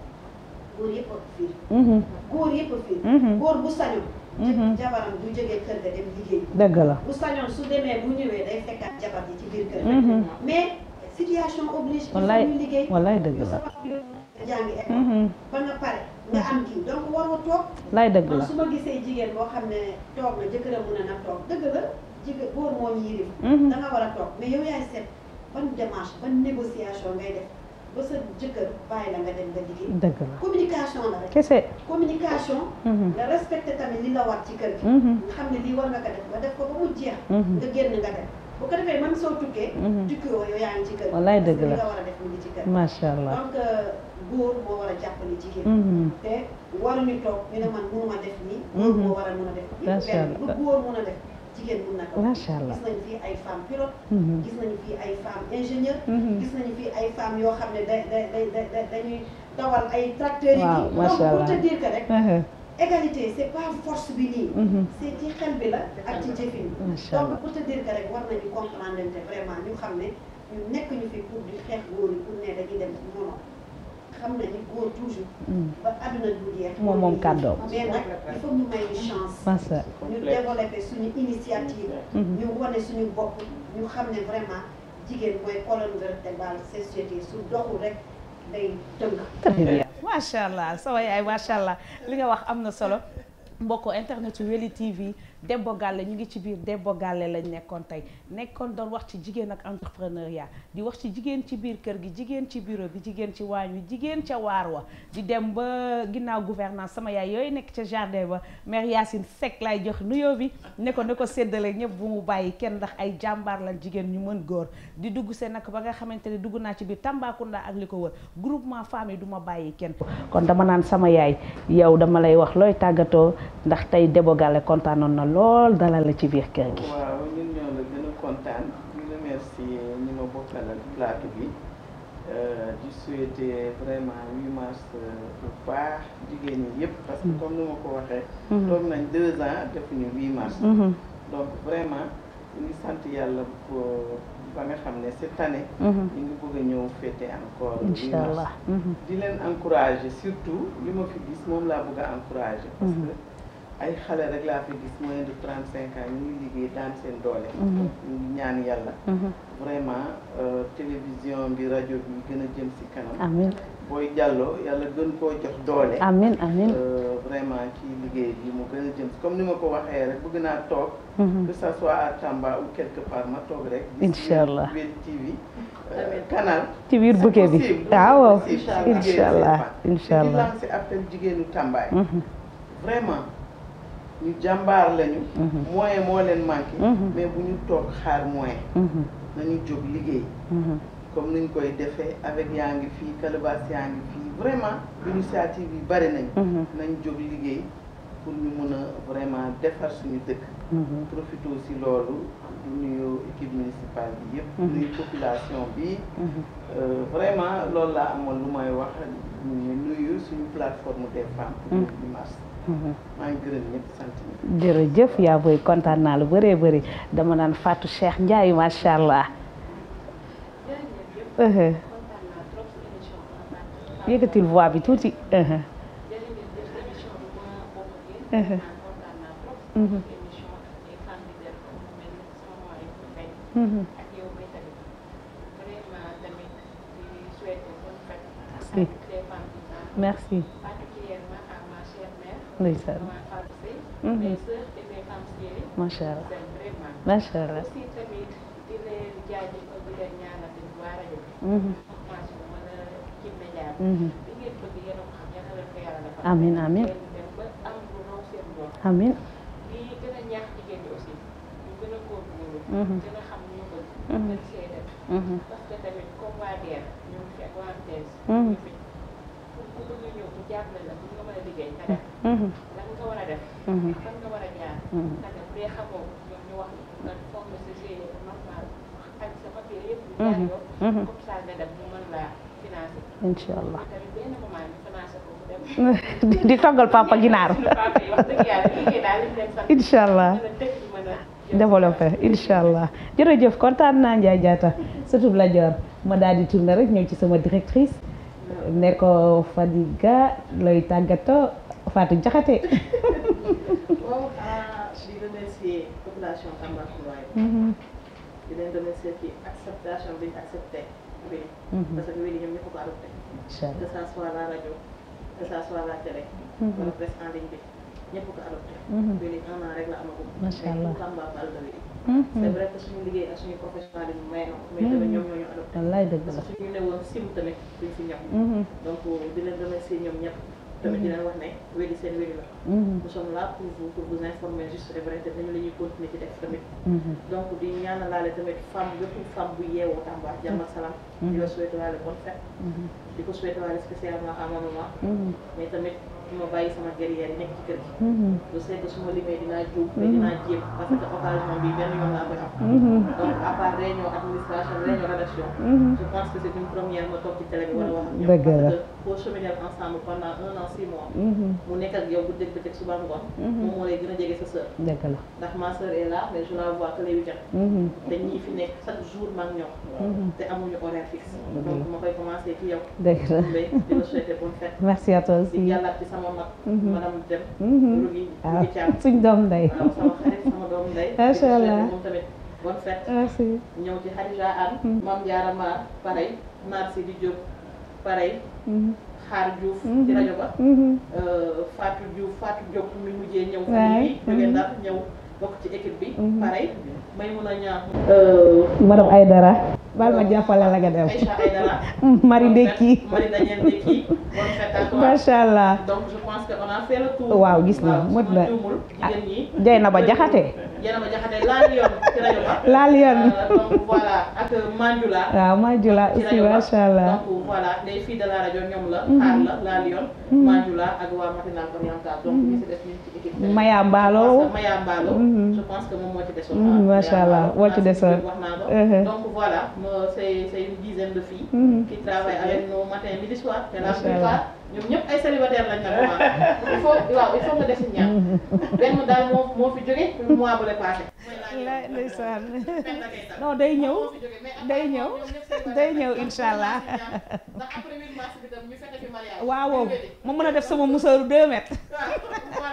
góor yëpp a fiir. góor yëpp a fiir. góor bu sañoon. jabaram bu jógee kër ga dem liggéey. dëgg la bu sañoon su demee bu ñëwee day fekkaat jabar ji ci biir kër ga. mais situation oblige. wallaay il faut ñu liggéey. wallaay dëgg la. jàngi école. ba nga pare nga am kii donc waroo toog. laay dëgg la man su ma gisee jigéen boo xam ne toog na jëkkëram mu ne na toog dëgg la jigéen góor moo ñu yirif. da nga war a toog mais yow yaay seet ban démarche ban négociation ngay def ba sa jëkkër bàyyi la nga dem nga liggéey. dëgg la communication la rek. kese. communication. nga respecté tamit li la war ci kër gi. nga xam ne lii war nga ko def nga def ko ba mu jeex. nga génn nga dem bu ko defee même soo tukkee. tukkoo yow yaa ngi ci kër gi. wallaay dëgg la li nga war a def mu ngi ci kër gi. macha allah donc góor moo war a jàppale jigéen. te waruñu toog ñu ne man mënuma def nii. góor moo war a mën a def. macha allah lu góor mën a def jigéen mën na ko. macha allah gis nañu fii ay femmes pilotes. gis nañu fii ay femmes ingénieurs. gis nañu fii ay femmes yoo xam ne da da da dañuy dawal ay tracteurs yi. waaw macha allah donc pour te dire que rek. égalité c'est pas force bi nii. c'est ci xel bi la ak ci jëfin bi. macha allah donc pour te dire que rek war nañu comprendre vraiment ñu xam ne ñu nekk ñu fi pour di xeex góor yi pour ne dañuy dem ci non xam nañu góor toujours. ba àdduna du jeex. moom moom kàddoom. mais nag il faut ñu may ñu chance. macha ñu développer suñu initiative. ñu wane suñu bopp ñu xam ne vraiment jigéen mooy colonne vertébrale société su doxul rek day tënk. très bien. macha allah sama yaay macha allah li nga wax am na solo mbokku internet yu Weli T V Debbo Galle ñu ngi ci biir Debbo Galle lañ nekkoon tey nekkoon doon wax ci jigéen ak entrepreneuriat di wax ci jigéen ci biir kër gi jigéen ci bureau bi jigéen ci waañ wi jigéen ca waar wa di dem ba ginnaaw gouvernance sama yaay yooyu nekk ca jardin ba mère Yacine Seck laay jox nuyoo bi ne ko ne ko séddale ñëpp bu mu bàyyi kenn ndax ay jàmbaar lañ jigéen ñu mën góor di dugg seen nag ba nga xamante ne dugg naa ci biir Tambacounda ak li ko wër groupement femmes yi du ma bàyyi kenn. kon dama naan sama yaay yow dama lay wax looy tàggatoo ndax tey Debbo Galle kontaanoon na lool dalal la ci biir kër gi. waaw ñun ñoo la gën a kontaan di remercier ñi ma bokkalal plateau bi di souhaiter vraiment huit mars bu baax jigéen ñi yëpp parce que comme ni ma ko waxee. toog nañ deux ans defuñu huit mars. donc vraiment ñu ngi sant yàlla ba nga xam ne cette année. ñu ngi bëgg a ñëw fêter encore. incha allah di leen encourager surtout li ma fi gis moom laa bëgg a encourager. parce que ay xale rek laa fi gis moins de trente cinq ans ñu ngi liggéey daan seen doole. ñu ngi ñaan yàlla. vraiment télévision bi rajo bi gën a jëm si kanam. amiin Boy Diallo yàlla gën koo jox doole. amiin amiin. vraiment ci liggéey bi mu gën a jëm comme ni ma ko waxee rek bëgg naa toog. que ça soit à Tamba ou quelque part ma toog rek. incha allah Weli T V canal. ci biir bouquet bi waaw incha allah incha allah di lancer appel jigéenu Tamba yi. vraiment ñu jàmbaar lañu. moyen moo leen manqué. mais bu ñu toog xaar moyen. nañu jóg liggéey. comme niñ koy defee avec yaa ngi fii Calabas yaa ngi fii vraiment initiative yi bari nañ nañ jóg liggéey pour ñu mun a vraiment defar suñu dëkk. profité aussi loolu du nuyu équipe municipale bi yëpp. nuyu population bi. vraiment loolu laa amoon lu may wax ñu nuyu suñu plateforme des femmes. pour le dimanche. maa ngi gërëm ñëpp sant ñëpp. jërëjëf yaa booy kontaan naa lu bëree bëri dama naan Fatou Cheikh Ndiaye macha allah. yëkkatil voix bi tuuti. merci. ndeysaan. macha allah macha allah. amiin amiin amiin. incha allah. di toggal papa ginaar. incha allah. développé incha allah jërëjëf kontaan naa Ndiaye Diatta surtout la Dior ma daal di tourner rek ñëw ci sama directrice ne ko Fadiga lay tàggatoo Fatou Diakhaté. waaw di remercier population Tambacounda yi. di leen remercier ci acceptation bi ñu accepté Weli. parce que Weli ñoom ñëpp ko adopté. incha allah que ça soit la rajo que ça soit la télé. wala presse en ligne bi. ñëpp ko adopté. Weli un an rek la amagum. macha allah mais Tamba Fall la Weli. c'est vrai que suñu liggéey ak suñu professionnalisme may na ko. mais tamit ñoom ñoo ñu adopté. wallaay dëgg la parce que suñu ne woon sim tamit duñ si ñëw. donc di leen remercier ñoom ñëpp. tamit di leen wax ne Weli seen Weli la. nous sommes là pour vous pour vous informer juste et vrai te dañu la ñuy continuer ci def tamit. donc di ñaanalaale tamit femme bépp femme bu yeewoo Tamba jàmm ak salaam. di la souhaiter waale bonne fête. di ko souhaiter waale spécialement à ma maman. mais tamit du ma bàyyi sama guerrière yi nekk ci kër gi. je sais que su ma limee dinaa juum mais dinaa jéem parce que occasion bi benn yoon laa koy am. donc à part réunion administration réunion rédaction. je pense que c'est une première ma toog ci télé bi war a wax ak ñoom. dëgg la parce que boo cheminer ensemble pendant un an six mois. mu nekk ak yow bu dégg bëccëg suba ngoon. moom moo lay gën a jege sa sœur. dëgg la ndax ma sœur est là mais je la vois que les week-ends. te ñii fi nekk chaque jour ma ak ñoom. te amuñu horaire fixe. donc ma koy commencer ci yow. dëgg la Mbaye di la souhaiter bonne fête. merci à toi aussi. di jàllaat ci sama mag. madame Dem. Rougui Rougui Thiam. suñ doom ndey. waaw sama xarit sama doom ndey. macha allah moom tamit bonne fête. merci. ñëw ci Khadija Anne. Mame Diarra Mar pareil. Narci di Diop pareil. Xaar Diouf ci rajo ba. Fatou Diouf Fatou Diop mi mujjee ñëw. famille bi jógee Ndar ñëw bokk ci équipe bi. pareil may mun a ñaan. madame Aïdara. baal ma jàppale la nga dem. Aïcha Aïdara. Marie Ndeki. Marie Daniel Ndeki. bonne fête à toi. macha allah. donc je pense que on a fait le tour. waaw gis na mot na jigéen ñi. Dieynaba Diakhaté. Dieynaba Diakhaté laa Lyon ci rajo ba. laa Lyon. donc voilà ak Mandioula. waaw Mandioula aussi macha allah. donc voilà les filles de la rajo ñoom la. xaar la laa Lyon. Mandioula ak waa matinale orientale donc ñu si des ñu ci équipe. Maya Mballo. Maya Mballo. je pense que moom moo ci desoon. macha allah moo ci desoon. wax naa ko donc voilà c'est c'est une dizaine de filles. qui travaillent avec nous matin midi soir. te la plupart ñoom ñëpp ay célibataires lañ nag waaw. il faut waaw il faut nga def si ñaan. benn daal moo moo fi jóge mois bu le passé. ndeysaan non day ñëw day ñëw day ñëw incha allah. ndax après huit mars bi tam ñu fexe fi mariage. waaw ma mën a def sama musóoru deux mètres. voilà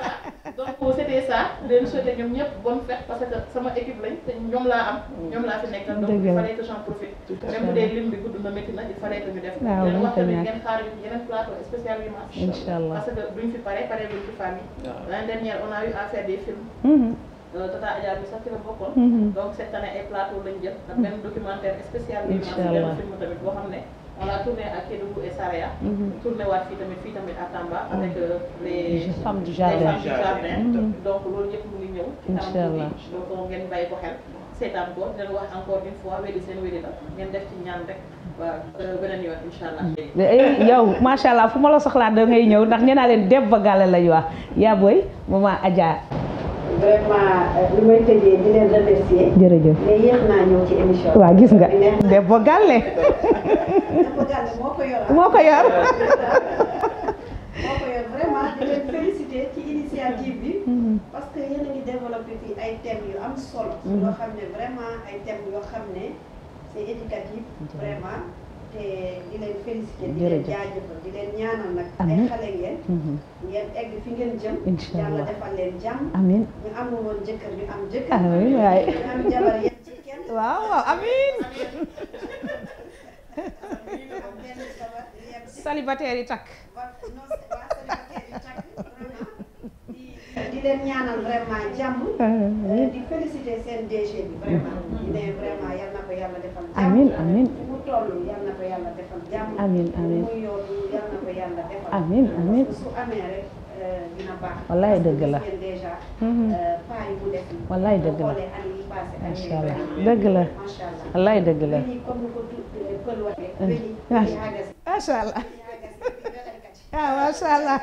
donc c'était ça leen souhaiter ñoom ñëpp bonne fête parce que sama équipe lañ te ñoom laa am ñoom laa fi nekkal donc il fallait que j'en profite même bu dee lim bi gudd na métti na il fallait que ñu def leen wax tamit ngeen xaar yu yeneen plateau spécial yu ma Inch'Allah parce que duñ fi pare pare duñ fi famille l'année dernière on a eu à faire des films Tata Adja bi sax ci la bokkoon donc cette année ay plateau lañ jël ak benn documentaire spécial yu ma benn film tamit boo xam ne on a tourné à Kédougou et Saraya tourné waat fii tamit fii tamit à Tamba avec les femmes du jardin donc loolu yëpp mu ngi ñëw ci kanam tuuti donc ngeen bàyyi ko xel seetaan ko dina wax encore une fois wédi seen wédi la ngeen def ci ñaan rek waaw beneen yoon incha allah yow macha allah fu ma la soxlaa da ngay ñëw ndax nee naa leen Debba Galle lañu wax yaa booy maman Adja vraiment li may tëjee di leen remercier. jërëjëf mais yéex naa ñëw ci émission bi. waaw gis nga Debba Galle. Debba Galle moo ko yor. moo ko yor. moo ko yor vraiment di leen féliciter ci initiative bi. parce que yéen a ngi développé fii ay thèmes yu am solo. yoo xam ne vraiment ay thèmes yoo xam ne c'est éducatif vraiment. te di leen félicité di leen jaajëfal di leen ñaanal nag ay xale ngeen ngeen egg fi ngeen jëm yàlla defal leen jàmm amiin ñu amul woon jëkkër ñu am jëkkër amiin waay ñu am jabar yem ci kenn waaw waaw amiin célibataire yi takk non waa célibataire yi takk vraiment di leen ñaanal vraiment jàmm di félicité seen D G bi vraiment di ne vraiment yal na ko yàlla defal jàmm amiin amiin mu toll yal na ko yàlla defal jàmm amiin amiin muy yootu yal na ko yàlla defal amiin amiin su amee rek dina baax wallaay dëgg la déjà pas yi mu def wallaay dëgg la xoolee année yi passé macha allah dëgg la macha allah wallaay dëgg la comme ni ko pël waxee wéni wéni agasi macha allah ah macha allah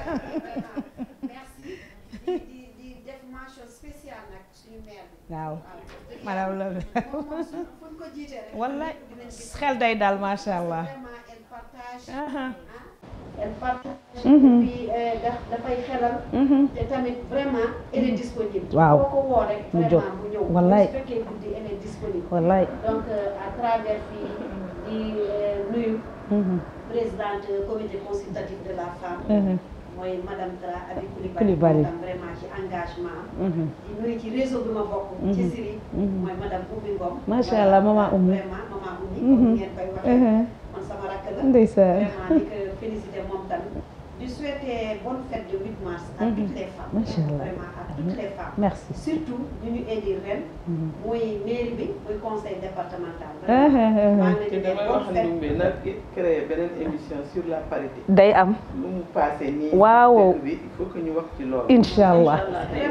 merci di di def mention spéciale nag suñu maire bi waaw madame la moom moom su fuñ ko jiite rek wallaay xel day daal macha allah vraiment elle partage ah elle partage puis dafay xelal te tamit vraiment elle est disponible waaw boo ko woo rek mu jóg vraiment mu ñëw wallaay su fekkee guddi elle est disponible wallaay donc à travers fii di nuyu présidente comité consultatif de la femme mooy madame Tra Abi Coulibaly tam vraiment ci engagement di nuyu ci réseau bi ma bokk ci Siri mooy madame Oumy Ngom macha allah maman Oumy vraiment maman Oumy comme ngeen koy waxee man sama rakk la ndeysaan vraiment di ko féliciter moom tamit di souhaiter bonne fête de huit mars à toutes les femmes macha allah vraiment à toutes les femmes merci surtout ñu ñu élire ren muy mairie bi muy conseil départemental maa ngi leen di damay wax Ndoumbé nag créer beneen émission sur la parité day am lu mu passé nii waaw bi il faut que ñu wax ci loolu incha allah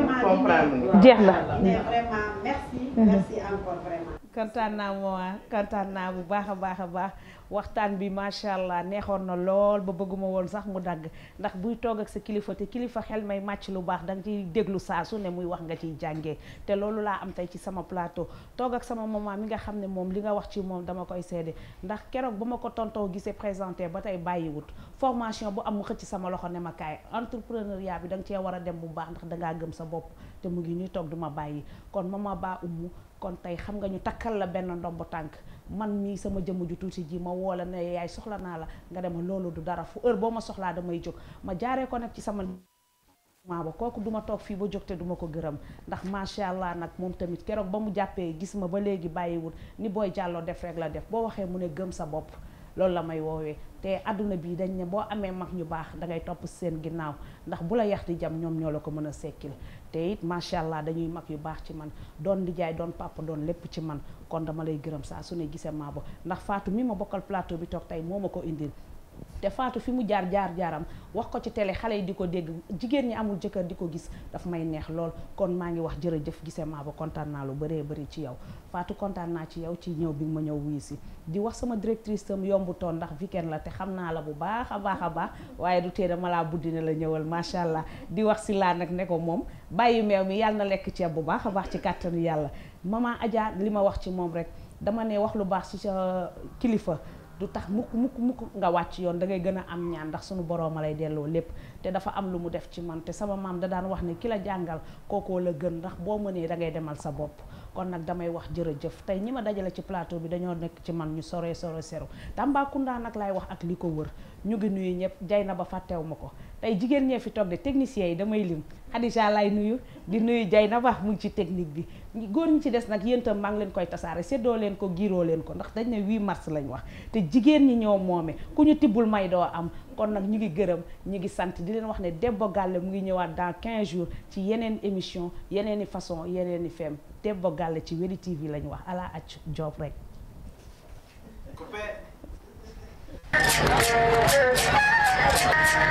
vraiment jeex na vraiment merci merci encore vraiment kontaan naa moo kontaan naa bu baax a baax a baax waxtaan bi macha allah neexoon na lool ba bëgguma woon sax mu dagg ndax buy toog ak sa kilifa te kilifa xel may màcc lu baax danga ciy déglu saa su ne muy wax nga ciy jàngee te loolu laa am tey ci sama plateau toog ak sama maman mi nga xam ne moom li nga wax ci moom dama koy seede ndax keroog ba ma ko tontoo gisee présenté ba tey bàyyiwut formation bu am mu xëcc sama loxo ne ma kaay entrepreneuriat bi da nga cee war a dem bu baax ndax dangaa gëm sa bopp te mu ngi ñuy toog duma bàyyi kon mama Ba Oumou kon tey xam nga ñu takkal la benn ndomb tànk man mii sama jëmm ju tuuti ji ma woo la ne yaay soxla naa la nga dem loolu du dara fu heure boo ma soxlaa damay jóg ma jaaree ko nag ci sama maa ba kooku duma toog fii ba jóg te duma ko gërëm ndax macha allah nag moom tamit keroog ba mu jàppee gis ma ba léegi bàyyiwul ni booy jàlloo def rek la def boo waxee mu ne gëm sa bopp loolu la may woowee te àdduna bi dañ ne boo amee mag ñu baax dangay topp seen ginnaaw ndax bu la yax di jam ñoom ñoo la ko mën a sekkil te it macha allah dañuy mag yu baax ci man doon lijaay doon papa doon lépp ci man kon dama lay gërëm saa su ne gisee maa ba ndax Fatou mi ma bokkal plateau bi toog tey moo ma ko indil te Fatou fi mu jaar jaar jaaram wax ko ci télé xale yi di ko dégg jigéen ñi amul jëkkër di ko gis daf may neex lool kon maa ngi wax jërëjëf gisee maa ba kontaan naa lu bëree bëri ci yow Fatou kontaan naa ci yow ci ñëw bi ma ñëw wuyu si di wax sama directrice tam yombu toon ndax weekend la te xam naa la bu baax a baax a baax waaye du tee dama laa buddi ne la ñëwal macha allah di wax si laa nag ne ko moom bàyyi meew mi yàlla na lekk ceeb bu baax a baax ci kàttanu yàlla maman Adja li ma wax ci moom rek dama ne wax lu baax ci sa kilifa du tax mukk mukk mukk nga wàcc yoon da ngay gën a am ñaan ndax suñu boroom a lay delloo lépp te dafa am lu mu def ci man te sama maam da daan wax ne ki la jàngal kookoo la gën ndax boo mënee da ngay demal sa bopp kon nag damay wax jërëjëf tey ñi ma dajale ci plateau bi dañoo nekk ci man ñu sore sore sero Tambacounda nag laay wax ak li ko wër ñu ngi nuyu ñëpp jay na ba fàttew ma ko tey jigéen ñee fi toog de techniciens yi damay lim Khadija lay nuyu di nuyu jay na ba mu ngi ci technique bi góor ñi ci des nag yéen itam maa ngi leen koy tasaare séddoo leen ko giiroo leen ko ndax dañ ne huit mars lañ wax te jigéen ñi ñoo moome ku ñu tibbul may doo am kon nag ñu ngi gërëm ñu ngi sant di leen wax ne Debbo Galle mu ngi ñëwaat dans quinze jours ci yeneen émission yeneen i façon yeneen i fem Debbo Galle ci Weli T V lañu wax ala acc job rek Coupé.